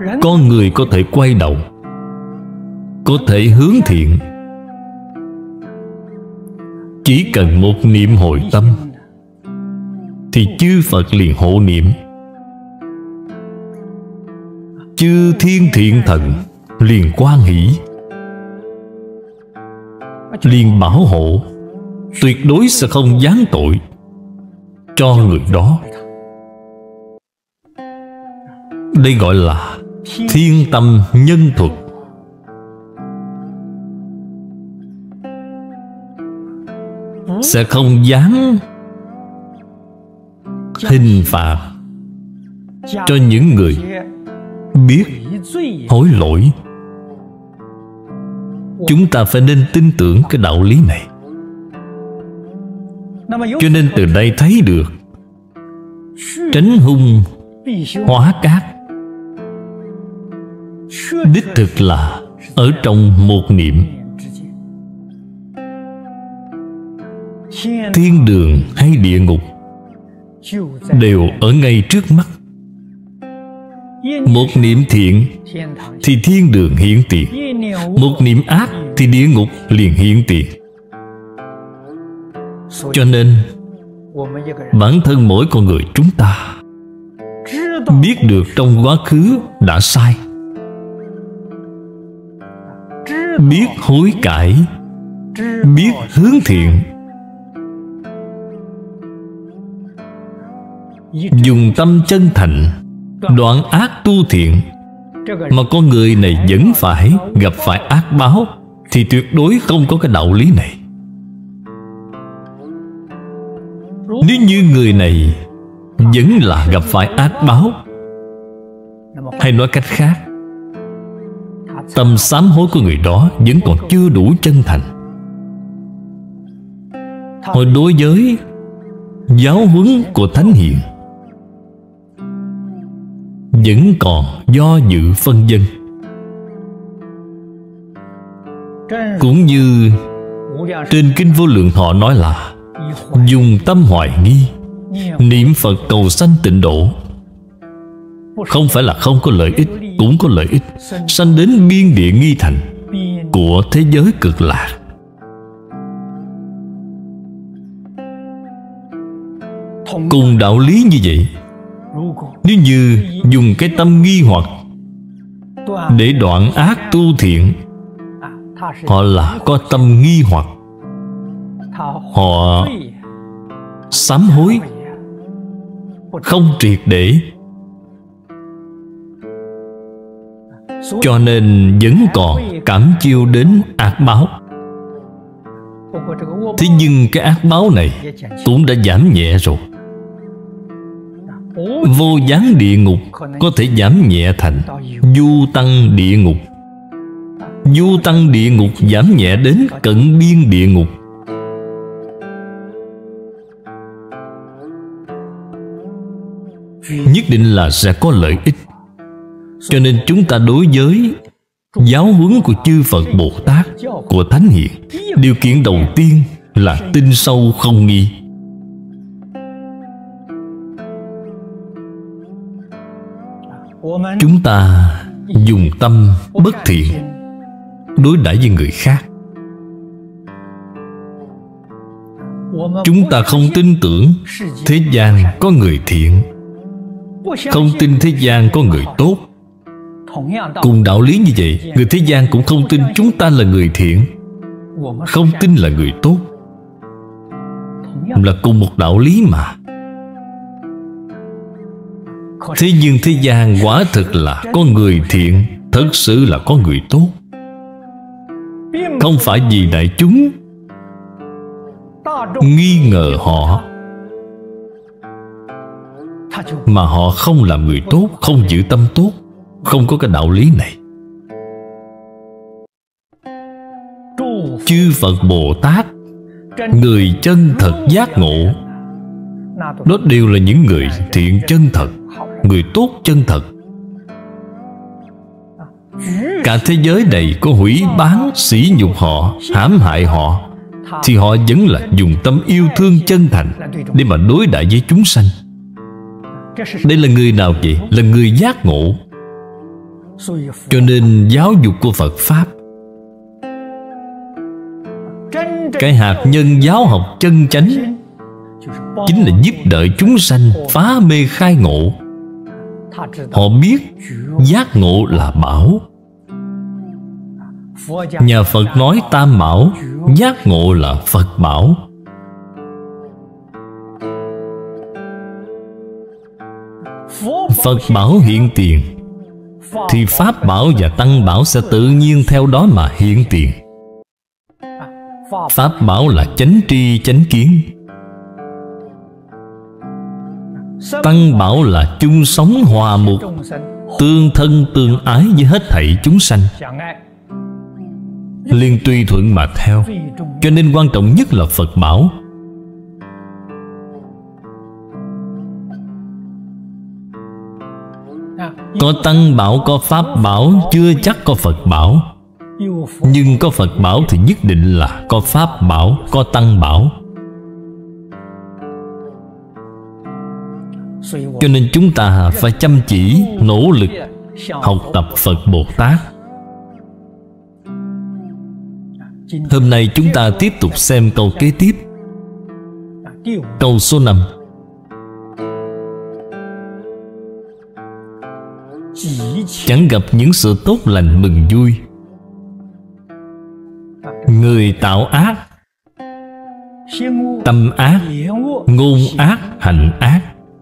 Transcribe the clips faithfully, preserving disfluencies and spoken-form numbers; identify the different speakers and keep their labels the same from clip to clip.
Speaker 1: con người có thể quay đầu, có thể hướng thiện. Chỉ cần một niệm hồi tâm thì chư Phật liền hộ niệm, chư thiên thiện thần liền hoan hỷ, liền bảo hộ, tuyệt đối sẽ không giáng tội cho người đó. Đây gọi là thiên tâm nhân thuật. Sẽ không dám hình phạt cho những người biết hối lỗi. Chúng ta phải nên tin tưởng cái đạo lý này. Cho nên từ đây thấy được tránh hung hóa cát đích thực là ở trong một niệm. Thiên đường hay địa ngục đều ở ngay trước mắt. Một niệm thiện thì thiên đường hiện tiền, một niệm ác thì địa ngục liền hiện tiền. Cho nên bản thân mỗi con người chúng ta biết được trong quá khứ đã sai, biết hối cải, biết hướng thiện, dùng tâm chân thành đoạn ác tu thiện, mà con người này vẫn phải gặp phải ác báo, thì tuyệt đối không có cái đạo lý này. Nếu như người này vẫn là gặp phải ác báo, hay nói cách khác, tâm sám hối của người đó vẫn còn chưa đủ chân thành. Hồi đối với giáo huấn của Thánh Hiền vẫn còn do dự phân vân. Cũng như trên Kinh Vô Lượng Thọ nói là dùng tâm hoài nghi, niệm Phật cầu sanh tịnh độ. Không phải là không có lợi ích, cũng có lợi ích. Sanh đến biên địa nghi thành của thế giới cực lạc. Cùng đạo lý như vậy, nếu như dùng cái tâm nghi hoặc để đoạn ác tu thiện, họ là có tâm nghi hoặc, họ sám hối không triệt để, cho nên vẫn còn cảm chiêu đến ác báo. Thế nhưng cái ác báo này cũng đã giảm nhẹ rồi. Vô gián địa ngục có thể giảm nhẹ thành du tăng địa ngục. Du tăng địa ngục giảm nhẹ đến cận biên địa ngục. Nhất định là sẽ có lợi ích. Cho nên chúng ta đối với giáo huấn của chư Phật Bồ Tát, của Thánh Hiền, điều kiện đầu tiên là tin sâu không nghi. Chúng ta dùng tâm bất thiện đối đãi với người khác. Chúng ta không tin tưởng thế gian có người thiện, không tin thế gian có người tốt. Cùng đạo lý như vậy, người thế gian cũng không tin chúng ta là người thiện, không tin là người tốt. Là cùng một đạo lý mà. Thế nhưng thế gian quả thực là có người thiện, thật sự là có người tốt. Không phải vì đại chúng nghi ngờ họ mà họ không làm người tốt, không giữ tâm tốt. Không có cái đạo lý này. Chư Phật Bồ Tát, người chân thật giác ngộ, đó đều là những người thiện chân thật, người tốt chân thật. Cả thế giới này có hủy báng, sỉ nhục họ, hãm hại họ, thì họ vẫn là dùng tâm yêu thương chân thành để mà đối đãi với chúng sanh. Đây là người nào vậy? Là người giác ngộ. Cho nên giáo dục của Phật Pháp, cái hạt nhân giáo học chân chánh, chính là giúp đợi chúng sanh phá mê khai ngộ. Họ biết giác ngộ là bảo. Nhà Phật nói tam bảo, giác ngộ là Phật bảo. Phật bảo hiện tiền, thì Pháp bảo và Tăng bảo sẽ tự nhiên theo đó mà hiện tiền. Pháp bảo là chánh tri chánh kiến, Tăng bảo là chung sống hòa mục, tương thân tương ái với hết thảy chúng sanh, liền tùy thuận mà theo. Cho nên quan trọng nhất là Phật bảo. Có Tăng bảo, có Pháp bảo, chưa chắc có Phật bảo. Nhưng có Phật bảo thì nhất định là có Pháp bảo, có Tăng bảo. Cho nên chúng ta phải chăm chỉ, nỗ lực học tập Phật Bồ Tát. Hôm nay chúng ta tiếp tục xem câu kế tiếp. Câu số năm. Chẳng gặp những sự tốt lành mừng vui. Người tạo ác, tâm ác, ngôn ác, hành ác.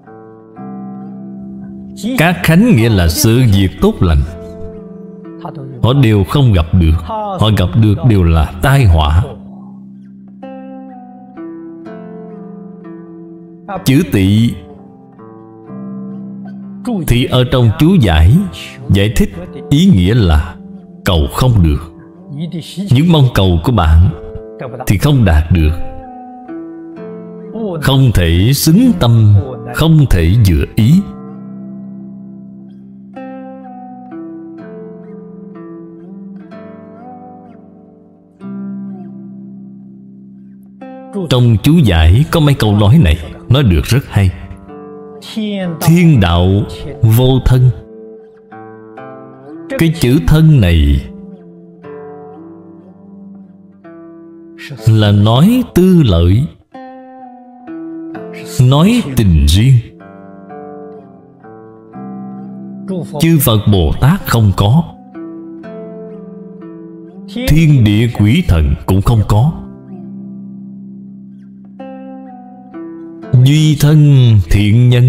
Speaker 1: Các khánh nghĩa là sự việc tốt lành, họ đều không gặp được. Họ gặp được đều là tai họa. Chữ tị thì ở trong chú giải giải thích ý nghĩa là cầu không được. Những mong cầu của bạn thì không đạt được, không thể xứng tâm, không thể vừa ý. Trong chú giải có mấy câu nói này nói được rất hay. Thiên đạo vô thân. Cái chữ thân này là nói tư lợi, nói tình riêng. Chư Phật Bồ Tát không có, thiên địa quỷ thần cũng không có. Duy thân thiện nhân,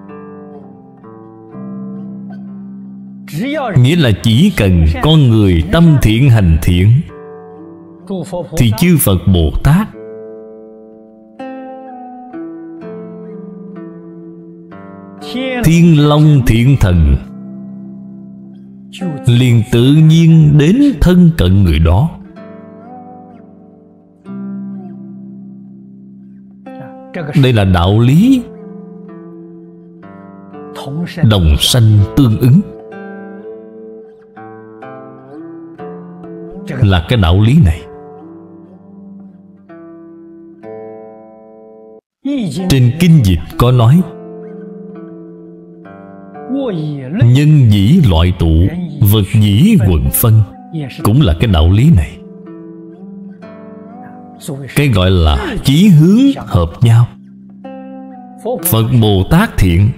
Speaker 1: nghĩa là chỉ cần con người tâm thiện hành thiện thì chư Phật Bồ Tát Thiên Long Thiện Thần liền tự nhiên đến thân cận người đó. Đây là đạo lý đồng sanh tương ứng, là cái đạo lý này. Trên kinh dịch có nói: nhân dĩ loại tụ, vật dĩ quần phân, cũng là cái đạo lý này. Cái gọi là chí hướng hợp nhau. Phật Bồ Tát thiện,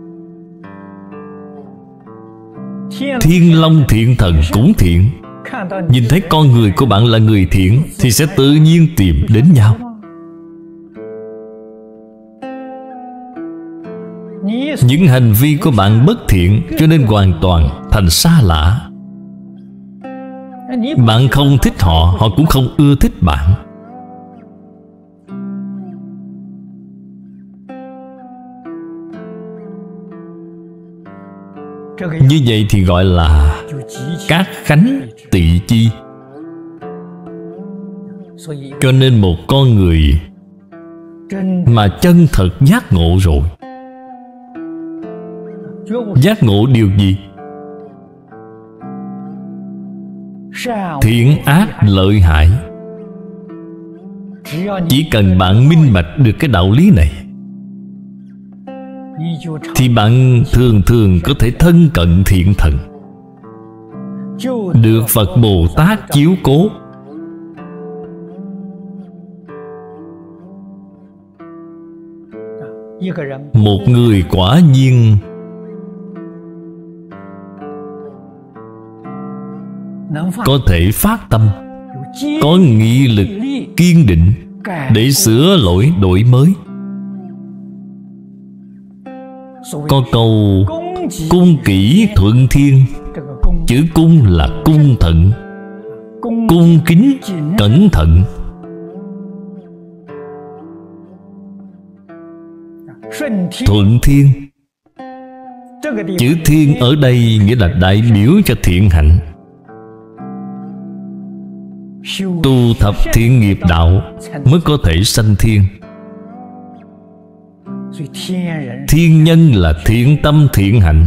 Speaker 1: Thiên Long Thiện Thần cũng thiện. Nhìn thấy con người của bạn là người thiện thì sẽ tự nhiên tìm đến nhau. Những hành vi của bạn bất thiện, cho nên hoàn toàn thành xa lạ. Bạn không thích họ, họ cũng không ưa thích bạn. Như vậy thì gọi là các khánh tị chi. Cho nên một con người mà chân thật giác ngộ rồi, giác ngộ điều gì? Thiện ác lợi hại. Chỉ cần bạn minh bạch được cái đạo lý này thì bạn thường thường có thể thân cận thiện thần. được Phật Bồ Tát chiếu cố. Một người quả nhiên có thể phát tâm, có nghị lực kiên định để sửa lỗi đổi mới. Có câu cung kỹ thuận thiên. Chữ cung là cung thận, cung kính cẩn thận. Thuận thiên, chữ thiên ở đây nghĩa là đại biểu cho thiện hạnh. Tu thập thiện nghiệp đạo mới có thể sanh thiên. Thiên nhân là thiện tâm thiện hạnh,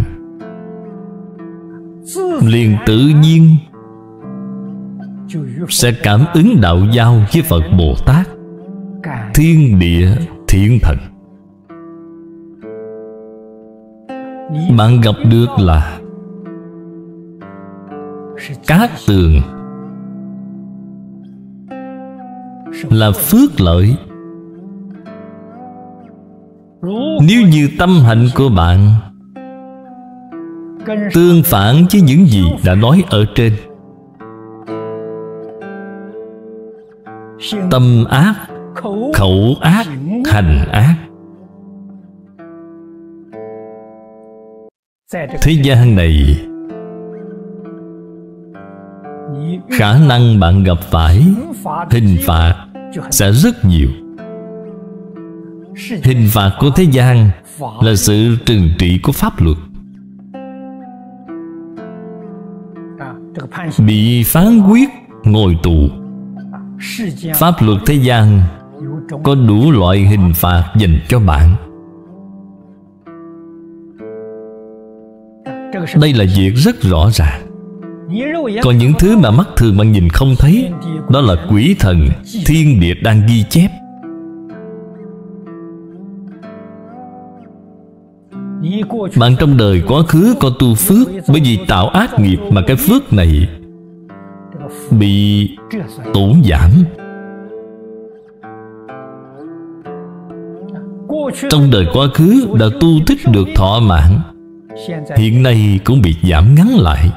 Speaker 1: liền tự nhiên sẽ cảm ứng đạo giao với Phật Bồ Tát, thiên địa thiện thần. Bạn gặp được là cát tường, là phước lợi. Nếu như tâm hạnh của bạn tương phản với những gì đã nói ở trên, tâm ác, khẩu ác, hành ác, thế gian này khả năng bạn gặp phải hình phạt sẽ rất nhiều. Hình phạt của thế gian là sự trừng trị của pháp luật. Bị phán quyết ngồi tù. Pháp luật thế gian có đủ loại hình phạt dành cho bạn. Đây là việc rất rõ ràng. Còn những thứ mà mắt thường bạn nhìn không thấy, đó là quỷ thần, thiên địa đang ghi chép. Bạn trong đời quá khứ có tu phước, bởi vì tạo ác nghiệp mà cái phước này bị tổn giảm. Trong đời quá khứ đã tu tích được thọ mạng, hiện nay cũng bị giảm ngắn lại.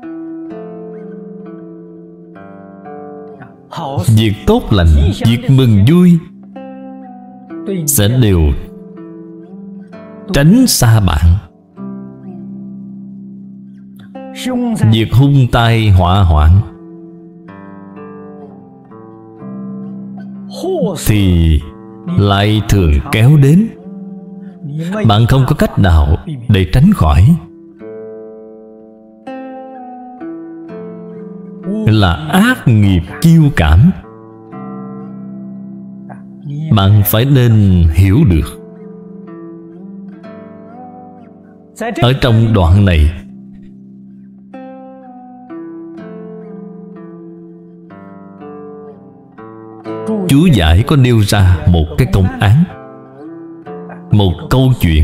Speaker 1: Việc tốt lành, việc mừng vui sẽ đều tránh xa bạn. Việc hung tai họa hoạn thì lại thường kéo đến. Bạn không có cách nào để tránh khỏi. Là ác nghiệp kiêu cảm. Bạn phải nên hiểu được. Ở trong đoạn này, chú giải có nêu ra một cái công án, một câu chuyện.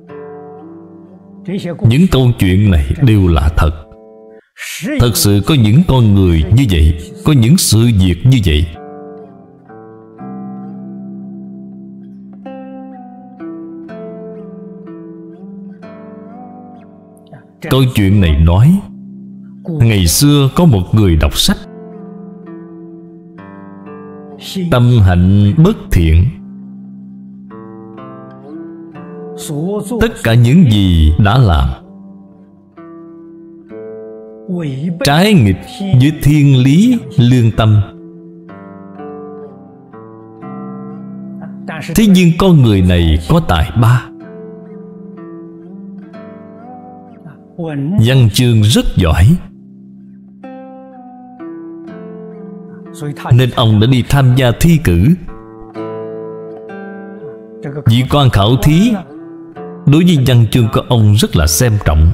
Speaker 1: Những câu chuyện này đều là thật. Thật sự có những con người như vậy, có những sự việc như vậy. Câu chuyện này nói, ngày xưa có một người đọc sách, tâm hạnh bất thiện. Tất cả những gì đã làm trái nghịch với thiên lý lương tâm. Thế nhưng con người này có tài ba, văn chương rất giỏi, nên ông đã đi tham gia thi cử. Vị quan khảo thí đối với văn chương của ông rất là xem trọng.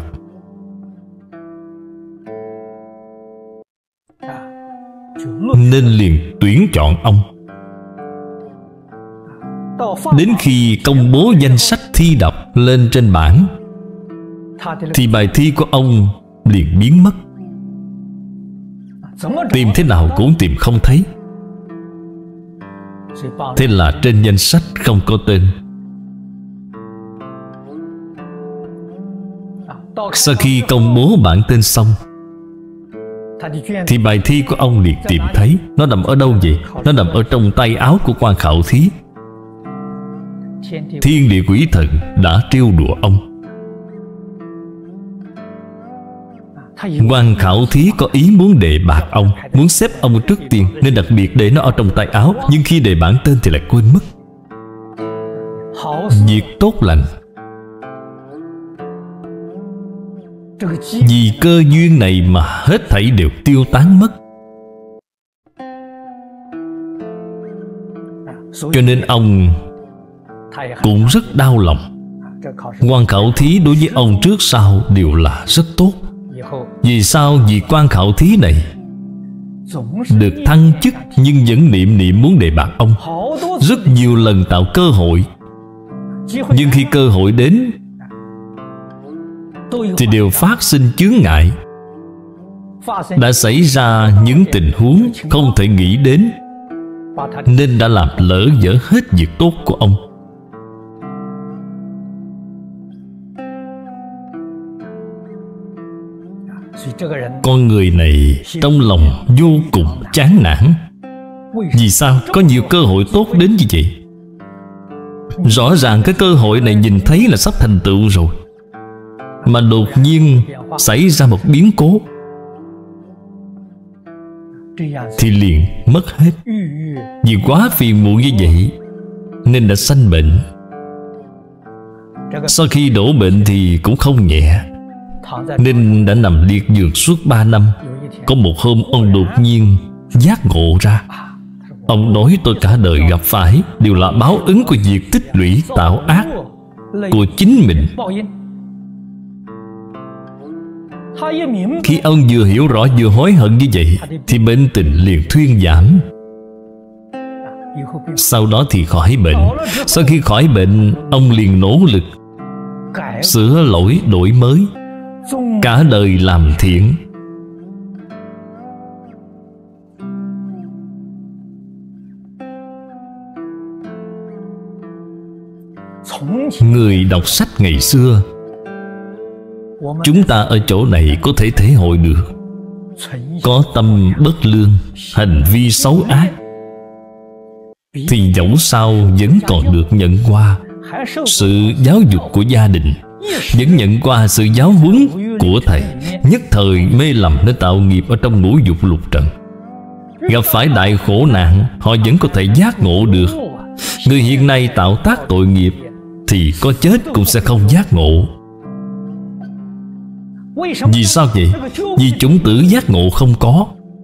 Speaker 1: Nên liền tuyển chọn ông. Đến khi công bố danh sách thi đọc lên trên bảng, thì bài thi của ông liền biến mất. tìm thế nào cũng tìm không thấy. Thế là trên danh sách không có tên. Sau khi công bố bản tên xong thì bài thi của ông liền tìm thấy. Nó nằm ở đâu vậy? Nó nằm ở trong tay áo của quan khảo thí. Thiên địa quỷ thần đã trêu đùa ông. Quan khảo thí có ý muốn đề bạt ông, muốn xếp ông trước tiên, nên đặc biệt để nó ở trong tay áo. Nhưng khi đề bản tên thì lại quên mất. Việc tốt lành, vì cơ duyên này mà hết thảy đều tiêu tán mất. Cho nên ông cũng rất đau lòng. Quan khảo thí đối với ông trước sau đều là rất tốt. Vì sao? Vì quan khảo thí này được thăng chức, nhưng vẫn niệm niệm muốn đề bạt ông. Rất nhiều lần tạo cơ hội, nhưng khi cơ hội đến thì đều phát sinh chướng ngại. Đã xảy ra những tình huống không thể nghĩ đến, nên đã làm lỡ dở hết việc tốt của ông. Con người này trong lòng vô cùng chán nản. Vì sao? Có nhiều cơ hội tốt đến như vậy. Rõ ràng cái cơ hội này nhìn thấy là sắp thành tựu rồi, mà đột nhiên xảy ra một biến cố thì liền mất hết. Vì quá phiền muộn như vậy nên đã sanh bệnh. Sau khi đổ bệnh thì cũng không nhẹ, nên đã nằm liệt giường suốt ba năm. Có một hôm ông đột nhiên giác ngộ ra. Ông nói tôi cả đời gặp phải đều là báo ứng của việc tích lũy tạo ác của chính mình. Khi ông vừa hiểu rõ vừa hối hận như vậy thì bệnh tình liền thuyên giảm. Sau đó thì khỏi bệnh. Sau khi khỏi bệnh, ông liền nỗ lực sửa lỗi đổi mới, cả đời làm thiện. Người đọc sách ngày xưa, chúng ta ở chỗ này có thể thể hội được. Có tâm bất lương, hành vi xấu ác, thì dẫu sao vẫn còn được nhận qua sự giáo dục của gia đình, vẫn nhận qua sự giáo huấn của thầy. Nhất thời mê lầm nên tạo nghiệp ở trong ngũ dục lục trần. Gặp phải đại khổ nạn, họ vẫn có thể giác ngộ được. Người hiện nay tạo tác tội nghiệp thì có chết cũng sẽ không giác ngộ. Vì sao vậy? Vì chủng tử giác ngộ không có.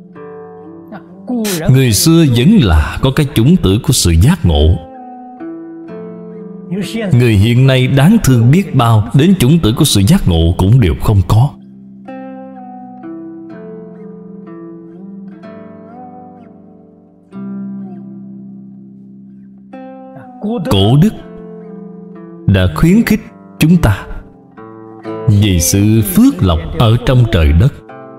Speaker 1: Người xưa vẫn là có cái chủng tử của sự giác ngộ. Người hiện nay đáng thương biết bao, đến chủng tử của sự giác ngộ cũng đều không có. Cổ đức đã khuyến khích chúng ta về sự phước lộc ở trong trời đất.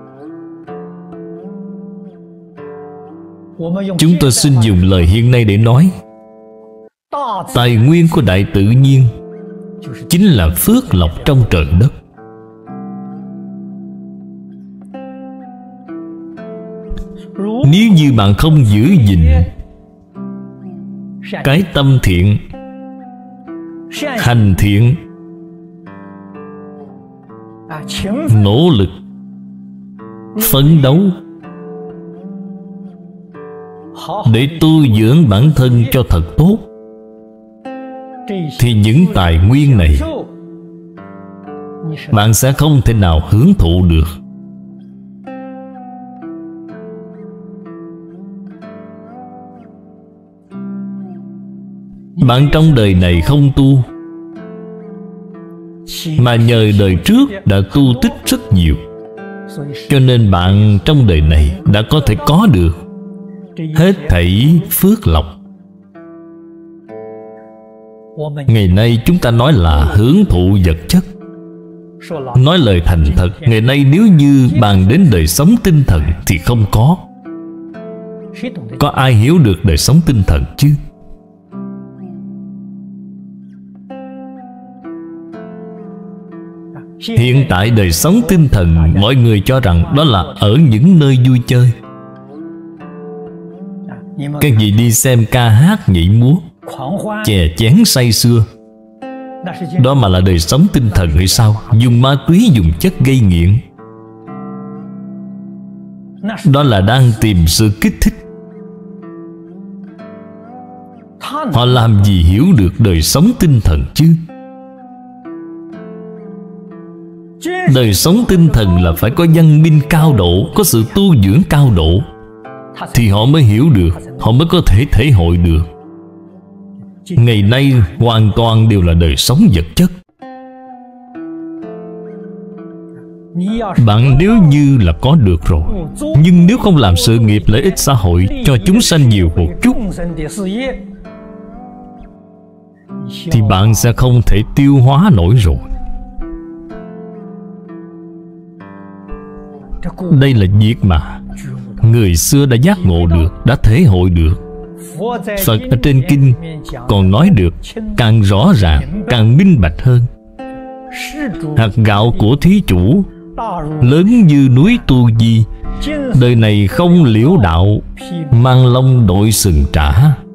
Speaker 1: Chúng tôi xin dùng lời hiện nay để nói, tài nguyên của đại tự nhiên chính là phước lộc trong trời đất. Nếu như bạn không giữ gìn cái tâm thiện, hành thiện, nỗ lực phấn đấu để tu dưỡng bản thân cho thật tốt, thì những tài nguyên này bạn sẽ không thể nào hưởng thụ được. Bạn trong đời này không tu, mà nhờ đời trước đã tu tích rất nhiều, cho nên bạn trong đời này đã có thể có được hết thảy phước lộc. Ngày nay chúng ta nói là hưởng thụ vật chất, Nói lời thành thật, ngày nay nếu như bàn đến đời sống tinh thần thì không có. Có ai hiểu được đời sống tinh thần chứ? Hiện tại đời sống tinh thần, mọi người cho rằng đó là ở những nơi vui chơi. Các vị đi xem ca hát nhảy múa, chè chén say sưa, đó mà là đời sống tinh thần hay sao? Dùng ma túy, dùng chất gây nghiện, đó là đang tìm sự kích thích. Họ làm gì hiểu được đời sống tinh thần chứ? Đời sống tinh thần là phải có văn minh cao độ, có sự tu dưỡng cao độ, thì họ mới hiểu được, họ mới có thể thể hội được. Ngày nay hoàn toàn đều là đời sống vật chất. Bạn nếu như là có được rồi, nhưng nếu không làm sự nghiệp lợi ích xã hội cho chúng sanh nhiều một chút, thì bạn sẽ không thể tiêu hóa nổi rồi. Đây là việc mà người xưa đã giác ngộ được, đã thể hội được. Phật ở trên kinh còn nói được càng rõ ràng, càng minh bạch hơn. Hạt gạo của thí chủ lớn như núi Tu Di, đời này không liễu đạo, mang lông đội sừng trả.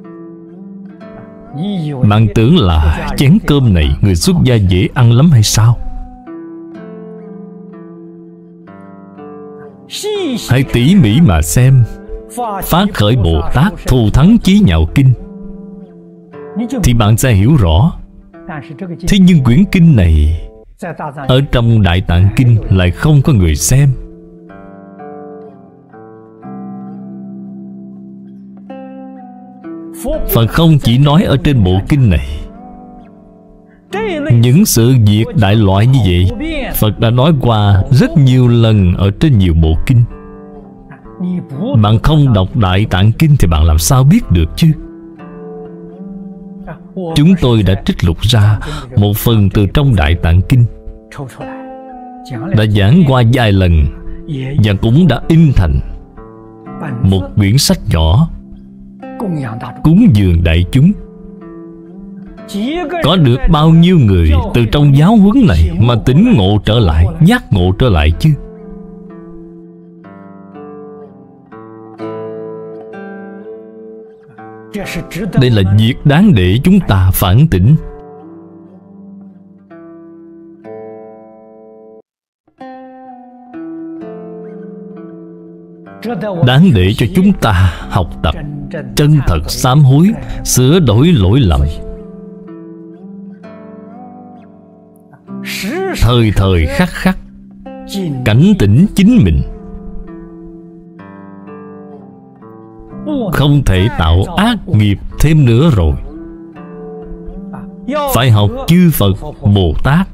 Speaker 1: Bạn tưởng là chén cơm này người xuất gia dễ ăn lắm hay sao? Hãy tỉ mỉ mà xem Phát Khởi Bồ Tát Thù Thắng Chí Nhạo Kinh thì bạn sẽ hiểu rõ. Thế nhưng quyển kinh này ở trong Đại Tạng Kinh lại không có người xem. Phật không chỉ nói ở trên bộ kinh này. Những sự việc đại loại như vậy Phật đã nói qua rất nhiều lần ở trên nhiều bộ kinh. Bạn không đọc Đại Tạng Kinh thì bạn làm sao biết được chứ? Chúng tôi đã trích lục ra một phần từ trong Đại Tạng Kinh, đã giảng qua vài lần, và cũng đã in thành một quyển sách nhỏ cúng dường đại chúng. Có được bao nhiêu người từ trong giáo huấn này mà tỉnh ngộ trở lại, giác ngộ trở lại chứ? Đây là việc đáng để chúng ta phản tỉnh. Đáng để cho chúng ta học tập, chân thật sám hối, sửa đổi lỗi lầm, thời thời khắc khắc cảnh tỉnh chính mình, không thể tạo ác nghiệp thêm nữa rồi. Phải học chư Phật Bồ Tát,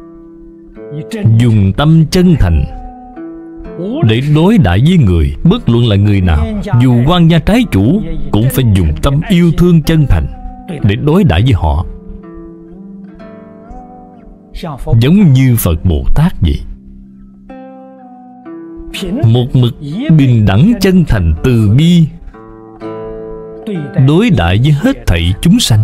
Speaker 1: dùng tâm chân thành để đối đãi với người, bất luận là người nào, dù quan gia trái chủ, cũng phải dùng tâm yêu thương chân thành để đối đãi với họ, giống như Phật Bồ Tát vậy. Một mực bình đẳng chân thành từ bi đối đãi với hết thảy chúng sanh.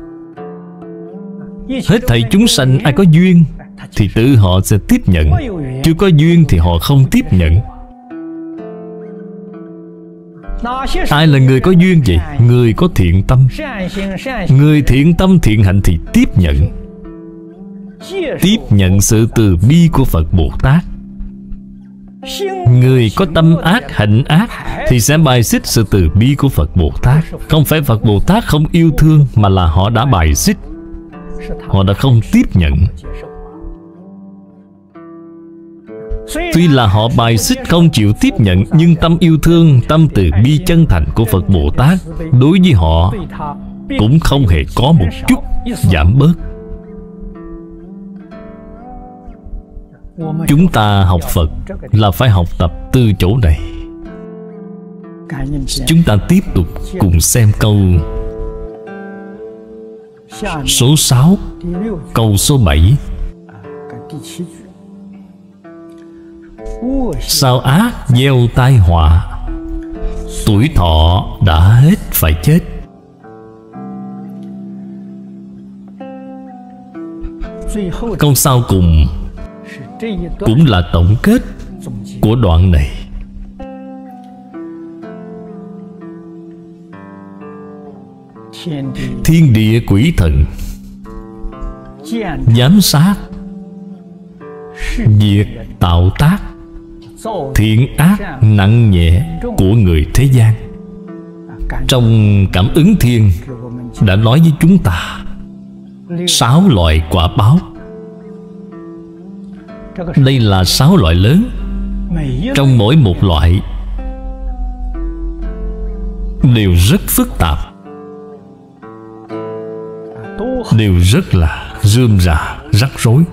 Speaker 1: Hết thảy chúng sanh ai có duyên thì tự họ sẽ tiếp nhận, chưa có duyên thì họ không tiếp nhận. Ai là người có duyên vậy? Người có thiện tâm. Người thiện tâm thiện hạnh thì tiếp nhận, tiếp nhận sự từ bi của Phật Bồ Tát. Người có tâm ác, hạnh ác thì sẽ bài xích sự từ bi của Phật Bồ Tát. Không phải Phật Bồ Tát không yêu thương, mà là họ đã bài xích, họ đã không tiếp nhận. Tuy là họ bài xích không chịu tiếp nhận, nhưng tâm yêu thương, tâm từ bi chân thành của Phật Bồ Tát đối với họ cũng không hề có một chút giảm bớt. Chúng ta học Phật là phải học tập từ chỗ này. Chúng ta tiếp tục cùng xem câu số sáu, câu số bảy. Sao ác gieo tai họa, tuổi thọ đã hết phải chết. Câu sau cùng cũng là tổng kết của đoạn này. Thiên địa quỷ thần giám sát việc tạo tác thiện ác nặng nhẹ của người thế gian. Trong Cảm Ứng Thiên đã nói với chúng ta sáu loại quả báo. Đây là sáu loại lớn. Trong mỗi một loại đều rất phức tạp, đều rất là rườm rà rắc rối.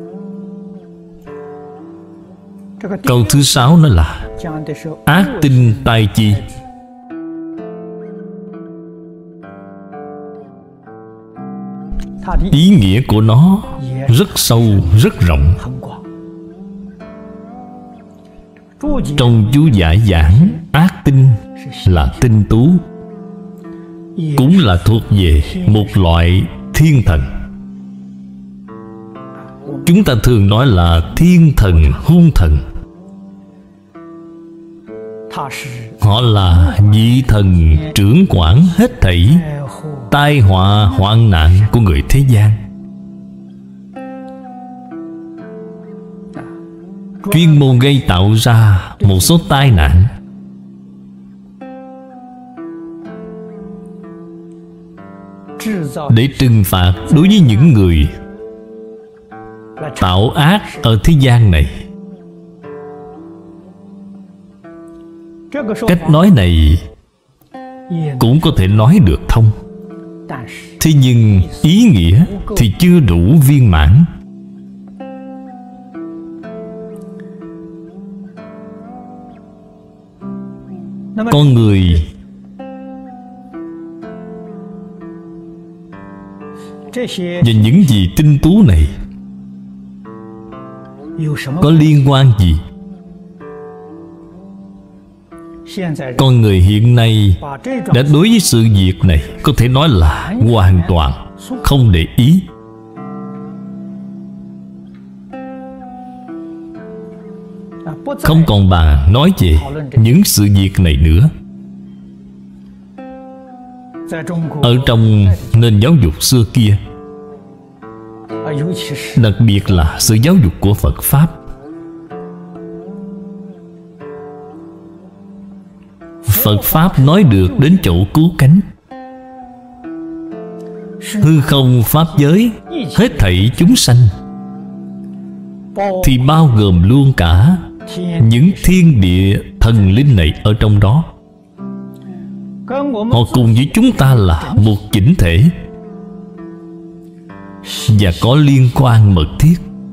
Speaker 1: Câu thứ sáu nó là ác tinh tai chi. Ý nghĩa của nó rất sâu, rất rộng. Trong chú giải giảng, ác tinh là tinh tú, cũng là thuộc về một loại thiên thần. Chúng ta thường nói là thiên thần, hung thần. Họ là vị thần trưởng quản hết thảy tai họa hoạn nạn của người thế gian, chuyên môn gây tạo ra một số tai nạn. Để trừng phạt đối với những người tạo ác ở thế gian này. Cách nói này cũng có thể nói được thông, thế nhưng ý nghĩa thì chưa đủ viên mãn. Con người và những gì tinh tú này có liên quan gì? Con người hiện nay đã đối với sự việc này có thể nói là hoàn toàn không để ý. Không còn bàn nói về những sự việc này nữa. Ở trong nền giáo dục xưa kia, đặc biệt là sự giáo dục của Phật Pháp, Phật Pháp nói được đến chỗ cứu cánh. Hư không pháp giới hết thảy chúng sanh, thì bao gồm luôn cả những thiên địa thần linh này ở trong đó. Họ cùng với chúng ta là một chỉnh thể và có liên quan mật thiết.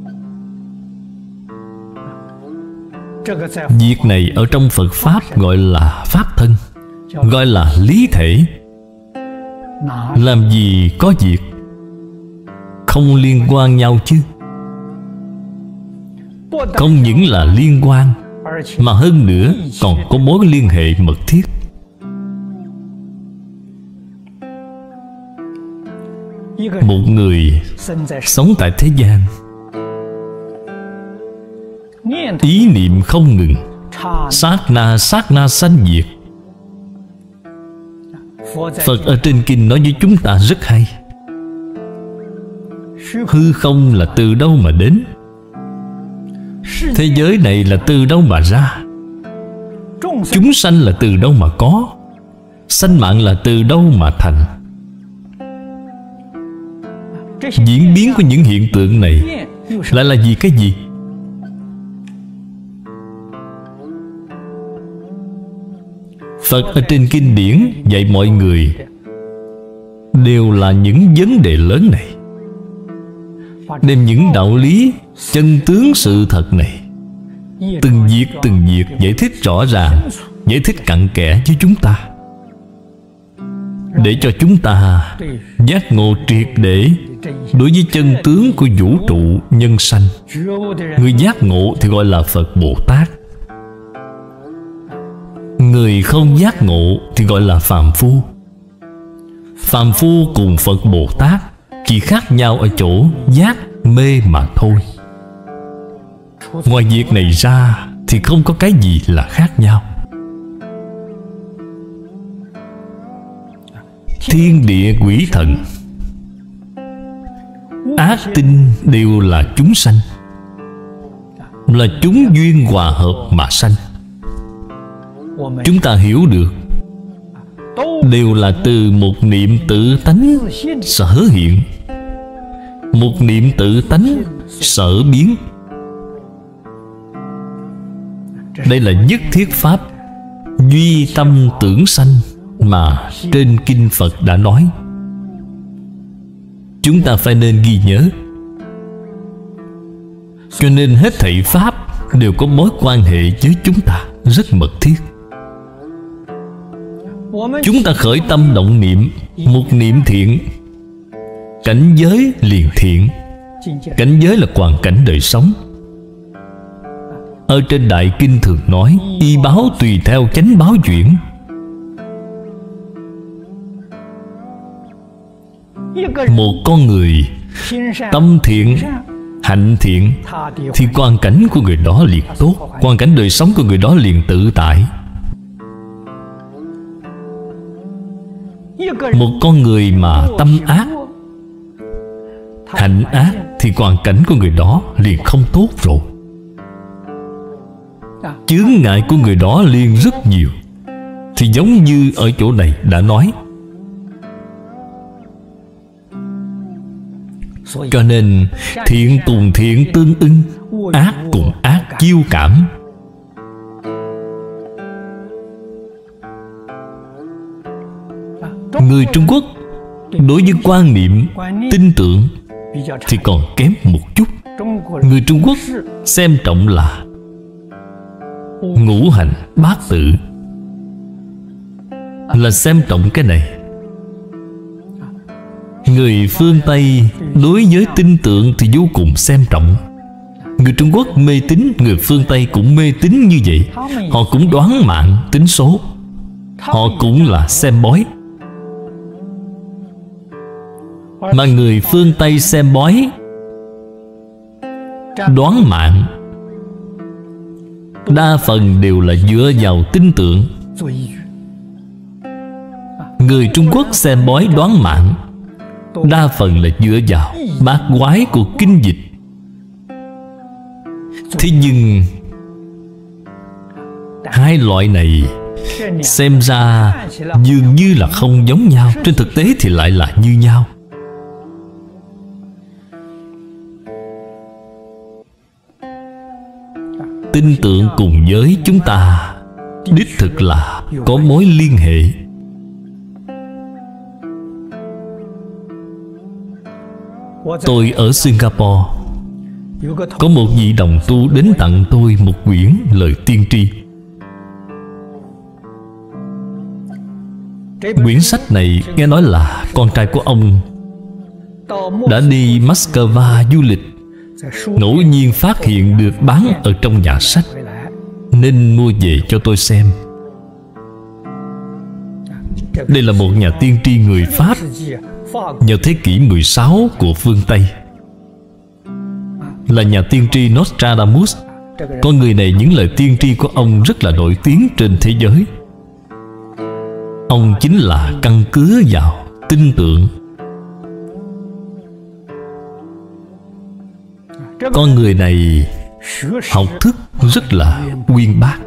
Speaker 1: Việc này ở trong Phật Pháp gọi là Pháp thân, gọi là lý thể. Làm gì có việc không liên quan nhau chứ? Không những là liên quan, mà hơn nữa còn có mối liên hệ mật thiết. Một người sống tại thế gian, ý niệm không ngừng, sát na sát na sanh diệt. Phật ở trên kinh nói với chúng ta rất hay. Hư không là từ đâu mà đến? Thế giới này là từ đâu mà ra? Chúng sanh là từ đâu mà có? Sanh mạng là từ đâu mà thành? Diễn biến của những hiện tượng này lại là vì cái gì? Phật ở trên kinh điển dạy mọi người đều là những vấn đề lớn này, đem những đạo lý chân tướng sự thật này từng việc từng việc giải thích rõ ràng, giải thích cặn kẽ với chúng ta, để cho chúng ta giác ngộ triệt để đối với chân tướng của vũ trụ nhân sanh. Người giác ngộ thì gọi là Phật Bồ Tát. Người không giác ngộ thì gọi là phàm phu. Phàm phu cùng Phật Bồ Tát chỉ khác nhau ở chỗ giác mê mà thôi. Ngoài việc này ra thì không có cái gì là khác nhau. Thiên địa quỷ thần, ác tinh đều là chúng sanh, là chúng duyên hòa hợp mà sanh. Chúng ta hiểu được đều là từ một niệm tự tánh sở hiện, một niệm tự tánh sở biến. Đây là nhất thiết pháp duy tâm tưởng sanh mà trên kinh Phật đã nói. Chúng ta phải nên ghi nhớ. Cho nên hết thảy pháp đều có mối quan hệ với chúng ta rất mật thiết. Chúng ta khởi tâm động niệm một niệm thiện, cảnh giới liền thiện. Cảnh giới là hoàn cảnh đời sống. Ở trên Đại Kinh thường nói y báo tùy theo chánh báo chuyển. Một con người tâm thiện, hạnh thiện thì hoàn cảnh của người đó liền tốt, hoàn cảnh đời sống của người đó liền tự tại. Một con người mà tâm ác, hạnh ác thì hoàn cảnh của người đó liền không tốt rồi. Chướng ngại của người đó liền rất nhiều. Thì giống như ở chỗ này đã nói. Cho nên thiện cùng thiện tương ưng, ác cùng ác chiêu cảm. Người Trung Quốc đối với quan niệm, tin tưởng thì còn kém một chút. Người Trung Quốc xem trọng là ngũ hành bát tự, là xem trọng cái này. Người phương Tây đối với tin tưởng thì vô cùng xem trọng. Người Trung Quốc mê tín, người phương Tây cũng mê tín như vậy. Họ cũng đoán mạng tính số, họ cũng là xem bói. Mà người phương Tây xem bói, đoán mạng, đa phần đều là dựa vào tin tưởng. Người Trung Quốc xem bói đoán mạng, đa phần là dựa vào bát quái của kinh dịch. Thế nhưng hai loại này xem ra dường như là không giống nhau, trên thực tế thì lại là như nhau. Tin tưởng cùng với chúng ta đích thực là có mối liên hệ. Tôi ở Singapore, có một vị đồng tu đến tặng tôi một quyển lời tiên tri. Quyển sách này nghe nói là con trai của ông đã đi Moscow du lịch, ngẫu nhiên phát hiện được bán ở trong nhà sách, nên mua về cho tôi xem. Đây là một nhà tiên tri người Pháp vào thế kỷ mười sáu của phương Tây, là nhà tiên tri Nostradamus. Con người này, những lời tiên tri của ông rất là nổi tiếng trên thế giới. Ông chính là căn cứ vào tin tưởng. Con người này học thức rất là uyên bác,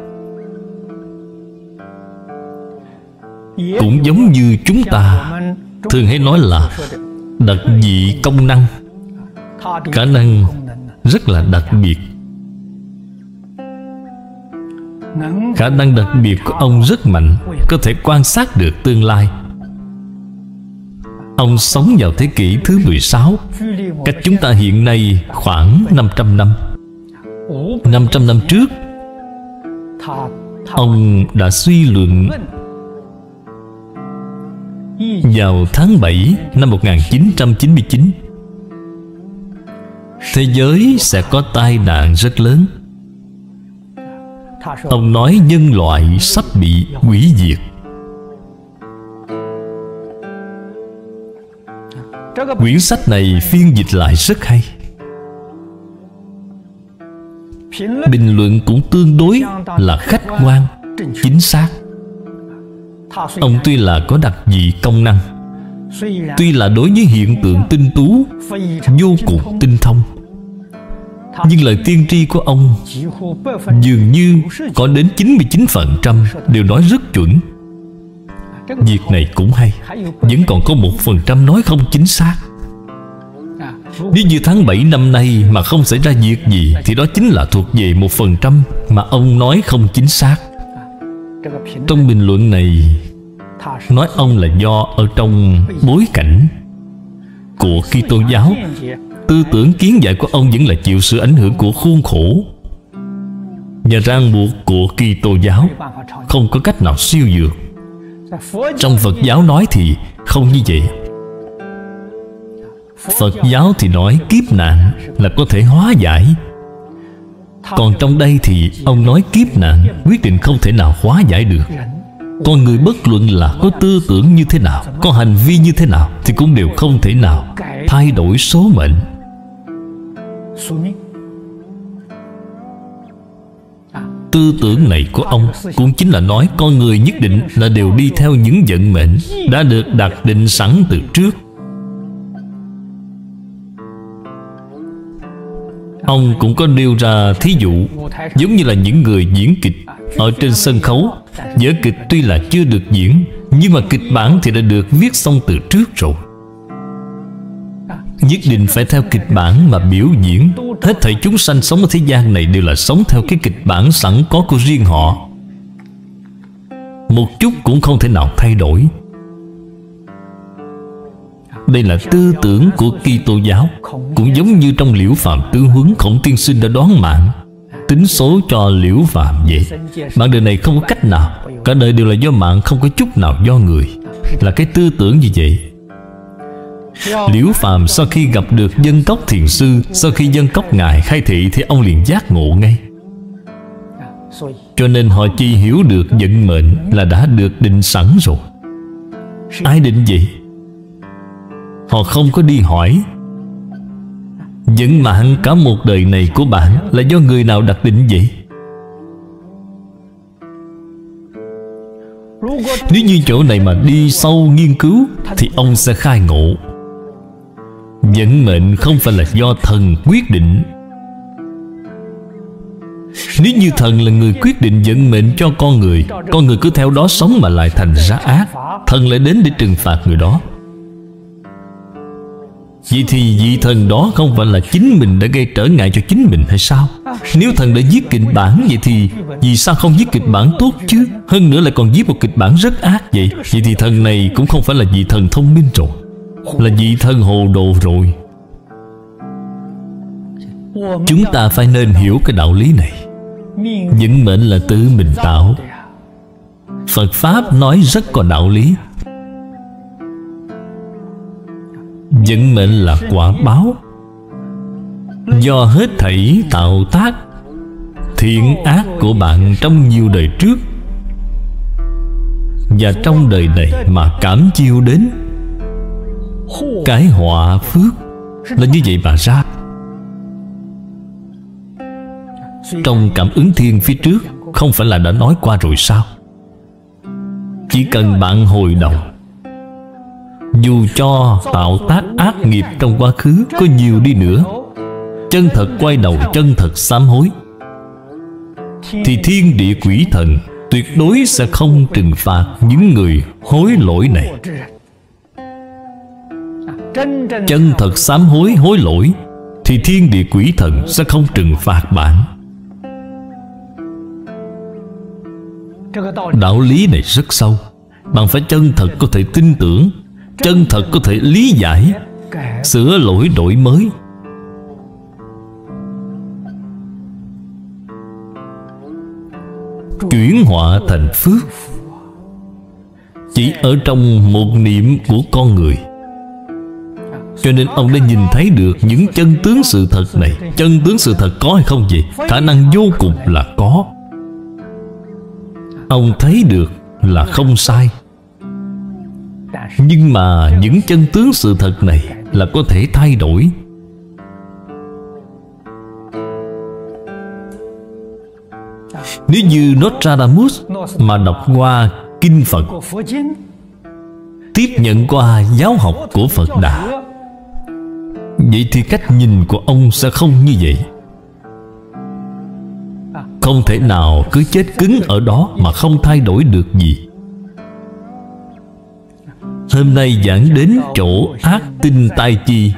Speaker 1: cũng giống như chúng ta thường hay nói là đặc dị công năng. Khả năng rất là đặc biệt. Khả năng đặc biệt của ông rất mạnh, có thể quan sát được tương lai. Ông sống vào thế kỷ thứ mười sáu, cách chúng ta hiện nay khoảng năm trăm năm. năm trăm năm trước, ông đã suy luận vào tháng bảy năm một nghìn chín trăm chín mươi chín. thế giới sẽ có tai nạn rất lớn. Ông nói nhân loại sắp bị hủy diệt. Quyển sách này phiên dịch lại rất hay. Bình luận cũng tương đối là khách quan, chính xác. Ông tuy là có đặc dị công năng, tuy là đối với hiện tượng tinh tú vô cùng tinh thông, nhưng lời tiên tri của ông dường như có đến chín mươi chín phần trăm đều nói rất chuẩn. Việc này cũng hay, vẫn còn có một phần trăm nói không chính xác. Nếu như tháng bảy năm nay mà không xảy ra việc gì, thì đó chính là thuộc về một phần trăm mà ông nói không chính xác. Trong bình luận này nói ông là do ở trong bối cảnh của Kitô giáo, tư tưởng kiến giải của ông vẫn là chịu sự ảnh hưởng của khuôn khổ và ràng buộc của Kitô giáo, không có cách nào siêu vượt. Trong Phật giáo nói thì không như vậy. Phật giáo thì nói kiếp nạn là có thể hóa giải. Còn trong đây thì ông nói kiếp nạn quyết định không thể nào hóa giải được. Con người bất luận là có tư tưởng như thế nào, có hành vi như thế nào, thì cũng đều không thể nào thay đổi số mệnh. Tư tưởng này của ông cũng chính là nói con người nhất định là đều đi theo những vận mệnh đã được đặt định sẵn từ trước. Ông cũng có nêu ra thí dụ, giống như là những người diễn kịch ở trên sân khấu. Vở kịch tuy là chưa được diễn, nhưng mà kịch bản thì đã được viết xong từ trước rồi. Nhất định phải theo kịch bản mà biểu diễn. Hết thảy chúng sanh sống ở thế gian này đều là sống theo cái kịch bản sẵn có của riêng họ, một chút cũng không thể nào thay đổi. Đây là tư tưởng của Kitô giáo. Cũng giống như trong Liễu Phàm Tư Huấn, Khổng Tiên Sinh đã đoán mạng, tính số cho Liễu Phàm vậy. Mạng đời này không có cách nào, cả đời đều là do mạng, không có chút nào do người. Là cái tư tưởng như vậy. Liễu Phàm sau khi gặp được Dân Cốc Thiền Sư, sau khi Dân Cốc ngài khai thị, thì ông liền giác ngộ ngay. Cho nên họ chỉ hiểu được vận mệnh là đã được định sẵn rồi. Ai định vậy? Họ không có đi hỏi vận mạng cả một đời này của bạn là do người nào đặt định vậy. Nếu như chỗ này mà đi sâu nghiên cứu, thì ông sẽ khai ngộ vận mệnh không phải là do thần quyết định. Nếu như thần là người quyết định vận mệnh cho con người, con người cứ theo đó sống mà lại thành ra ác, thần lại đến để trừng phạt người đó. Vậy thì vị thần đó không phải là chính mình đã gây trở ngại cho chính mình hay sao? Nếu thần đã viết kịch bản, vậy thì vì sao không viết kịch bản tốt chứ? Hơn nữa lại còn viết một kịch bản rất ác vậy. Vậy thì thần này cũng không phải là vị thần thông minh rồi, là vị thần hồ đồ rồi. Chúng ta phải nên hiểu cái đạo lý này. Vận mệnh là tự mình tạo. Phật Pháp nói rất có đạo lý. Vận mệnh là quả báo do hết thảy tạo tác thiện ác của bạn trong nhiều đời trước và trong đời này mà cảm chiêu đến. Cái họa phước là như vậy mà ra. Trong Cảm Ứng Thiên phía trước không phải là đã nói qua rồi sao? Chỉ cần bạn hồi đầu, dù cho tạo tác ác nghiệp trong quá khứ có nhiều đi nữa, chân thật quay đầu, chân thật sám hối, thì thiên địa quỷ thần tuyệt đối sẽ không trừng phạt những người hối lỗi này. Chân thật sám hối, hối lỗi, thì thiên địa quỷ thần sẽ không trừng phạt bạn. Đạo lý này rất sâu. Bạn phải chân thật có thể tin tưởng, chân thật có thể lý giải, sửa lỗi đổi mới. Chuyển họa thành phước chỉ ở trong một niệm của con người. Cho nên ông đã nhìn thấy được những chân tướng sự thật này. Chân tướng sự thật có hay không vậy? Khả năng vô cùng là có. Ông thấy được là không sai. Nhưng mà những chân tướng sự thật này là có thể thay đổi. Nếu như Nostradamus mà đọc qua kinh Phật, tiếp nhận qua giáo học của Phật Đà, vậy thì cách nhìn của ông sẽ không như vậy. Không thể nào cứ chết cứng ở đó mà không thay đổi được gì. Hôm nay giảng đến chỗ ác tinh tai chi,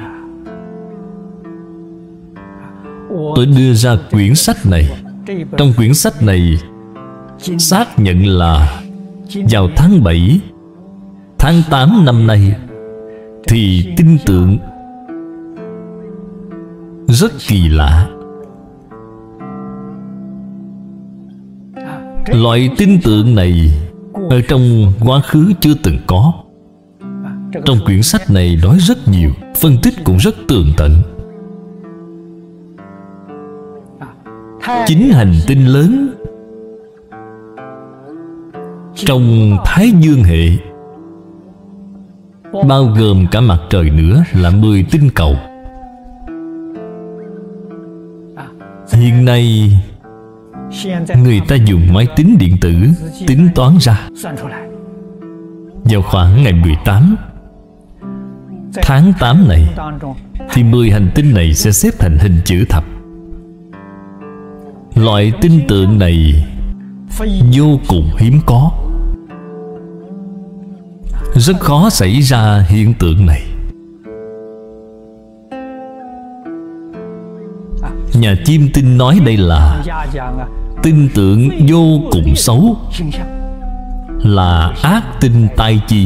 Speaker 1: tôi đưa ra quyển sách này. Trong quyển sách này xác nhận là vào tháng bảy, tháng tám năm nay thì tinh tượng rất kỳ lạ. Loại tinh tượng này ở trong quá khứ chưa từng có. Trong quyển sách này nói rất nhiều, phân tích cũng rất tường tận. Chín hành tinh lớn trong Thái Dương hệ, bao gồm cả mặt trời nữa, là mười tinh cầu. Hiện nay người ta dùng máy tính điện tử tính toán ra, vào khoảng ngày mười tám tháng tám này thì mười hành tinh này sẽ xếp thành hình chữ thập. Loại tinh tượng này vô cùng hiếm có, rất khó xảy ra hiện tượng này. Nhà chiêm tinh nói đây là tinh tượng vô cùng xấu, là ác tinh tai chi.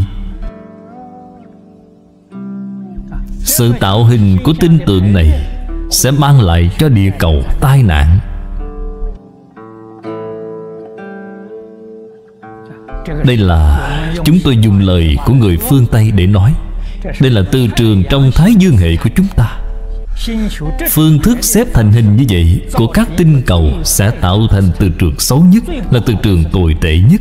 Speaker 1: Sự tạo hình của tinh tượng này sẽ mang lại cho địa cầu tai nạn. Đây là chúng tôi dùng lời của người phương Tây để nói. Đây là từ trường trong Thái Dương hệ của chúng ta. Phương thức xếp thành hình như vậy của các tinh cầu sẽ tạo thành từ trường xấu nhất, là từ trường tồi tệ nhất.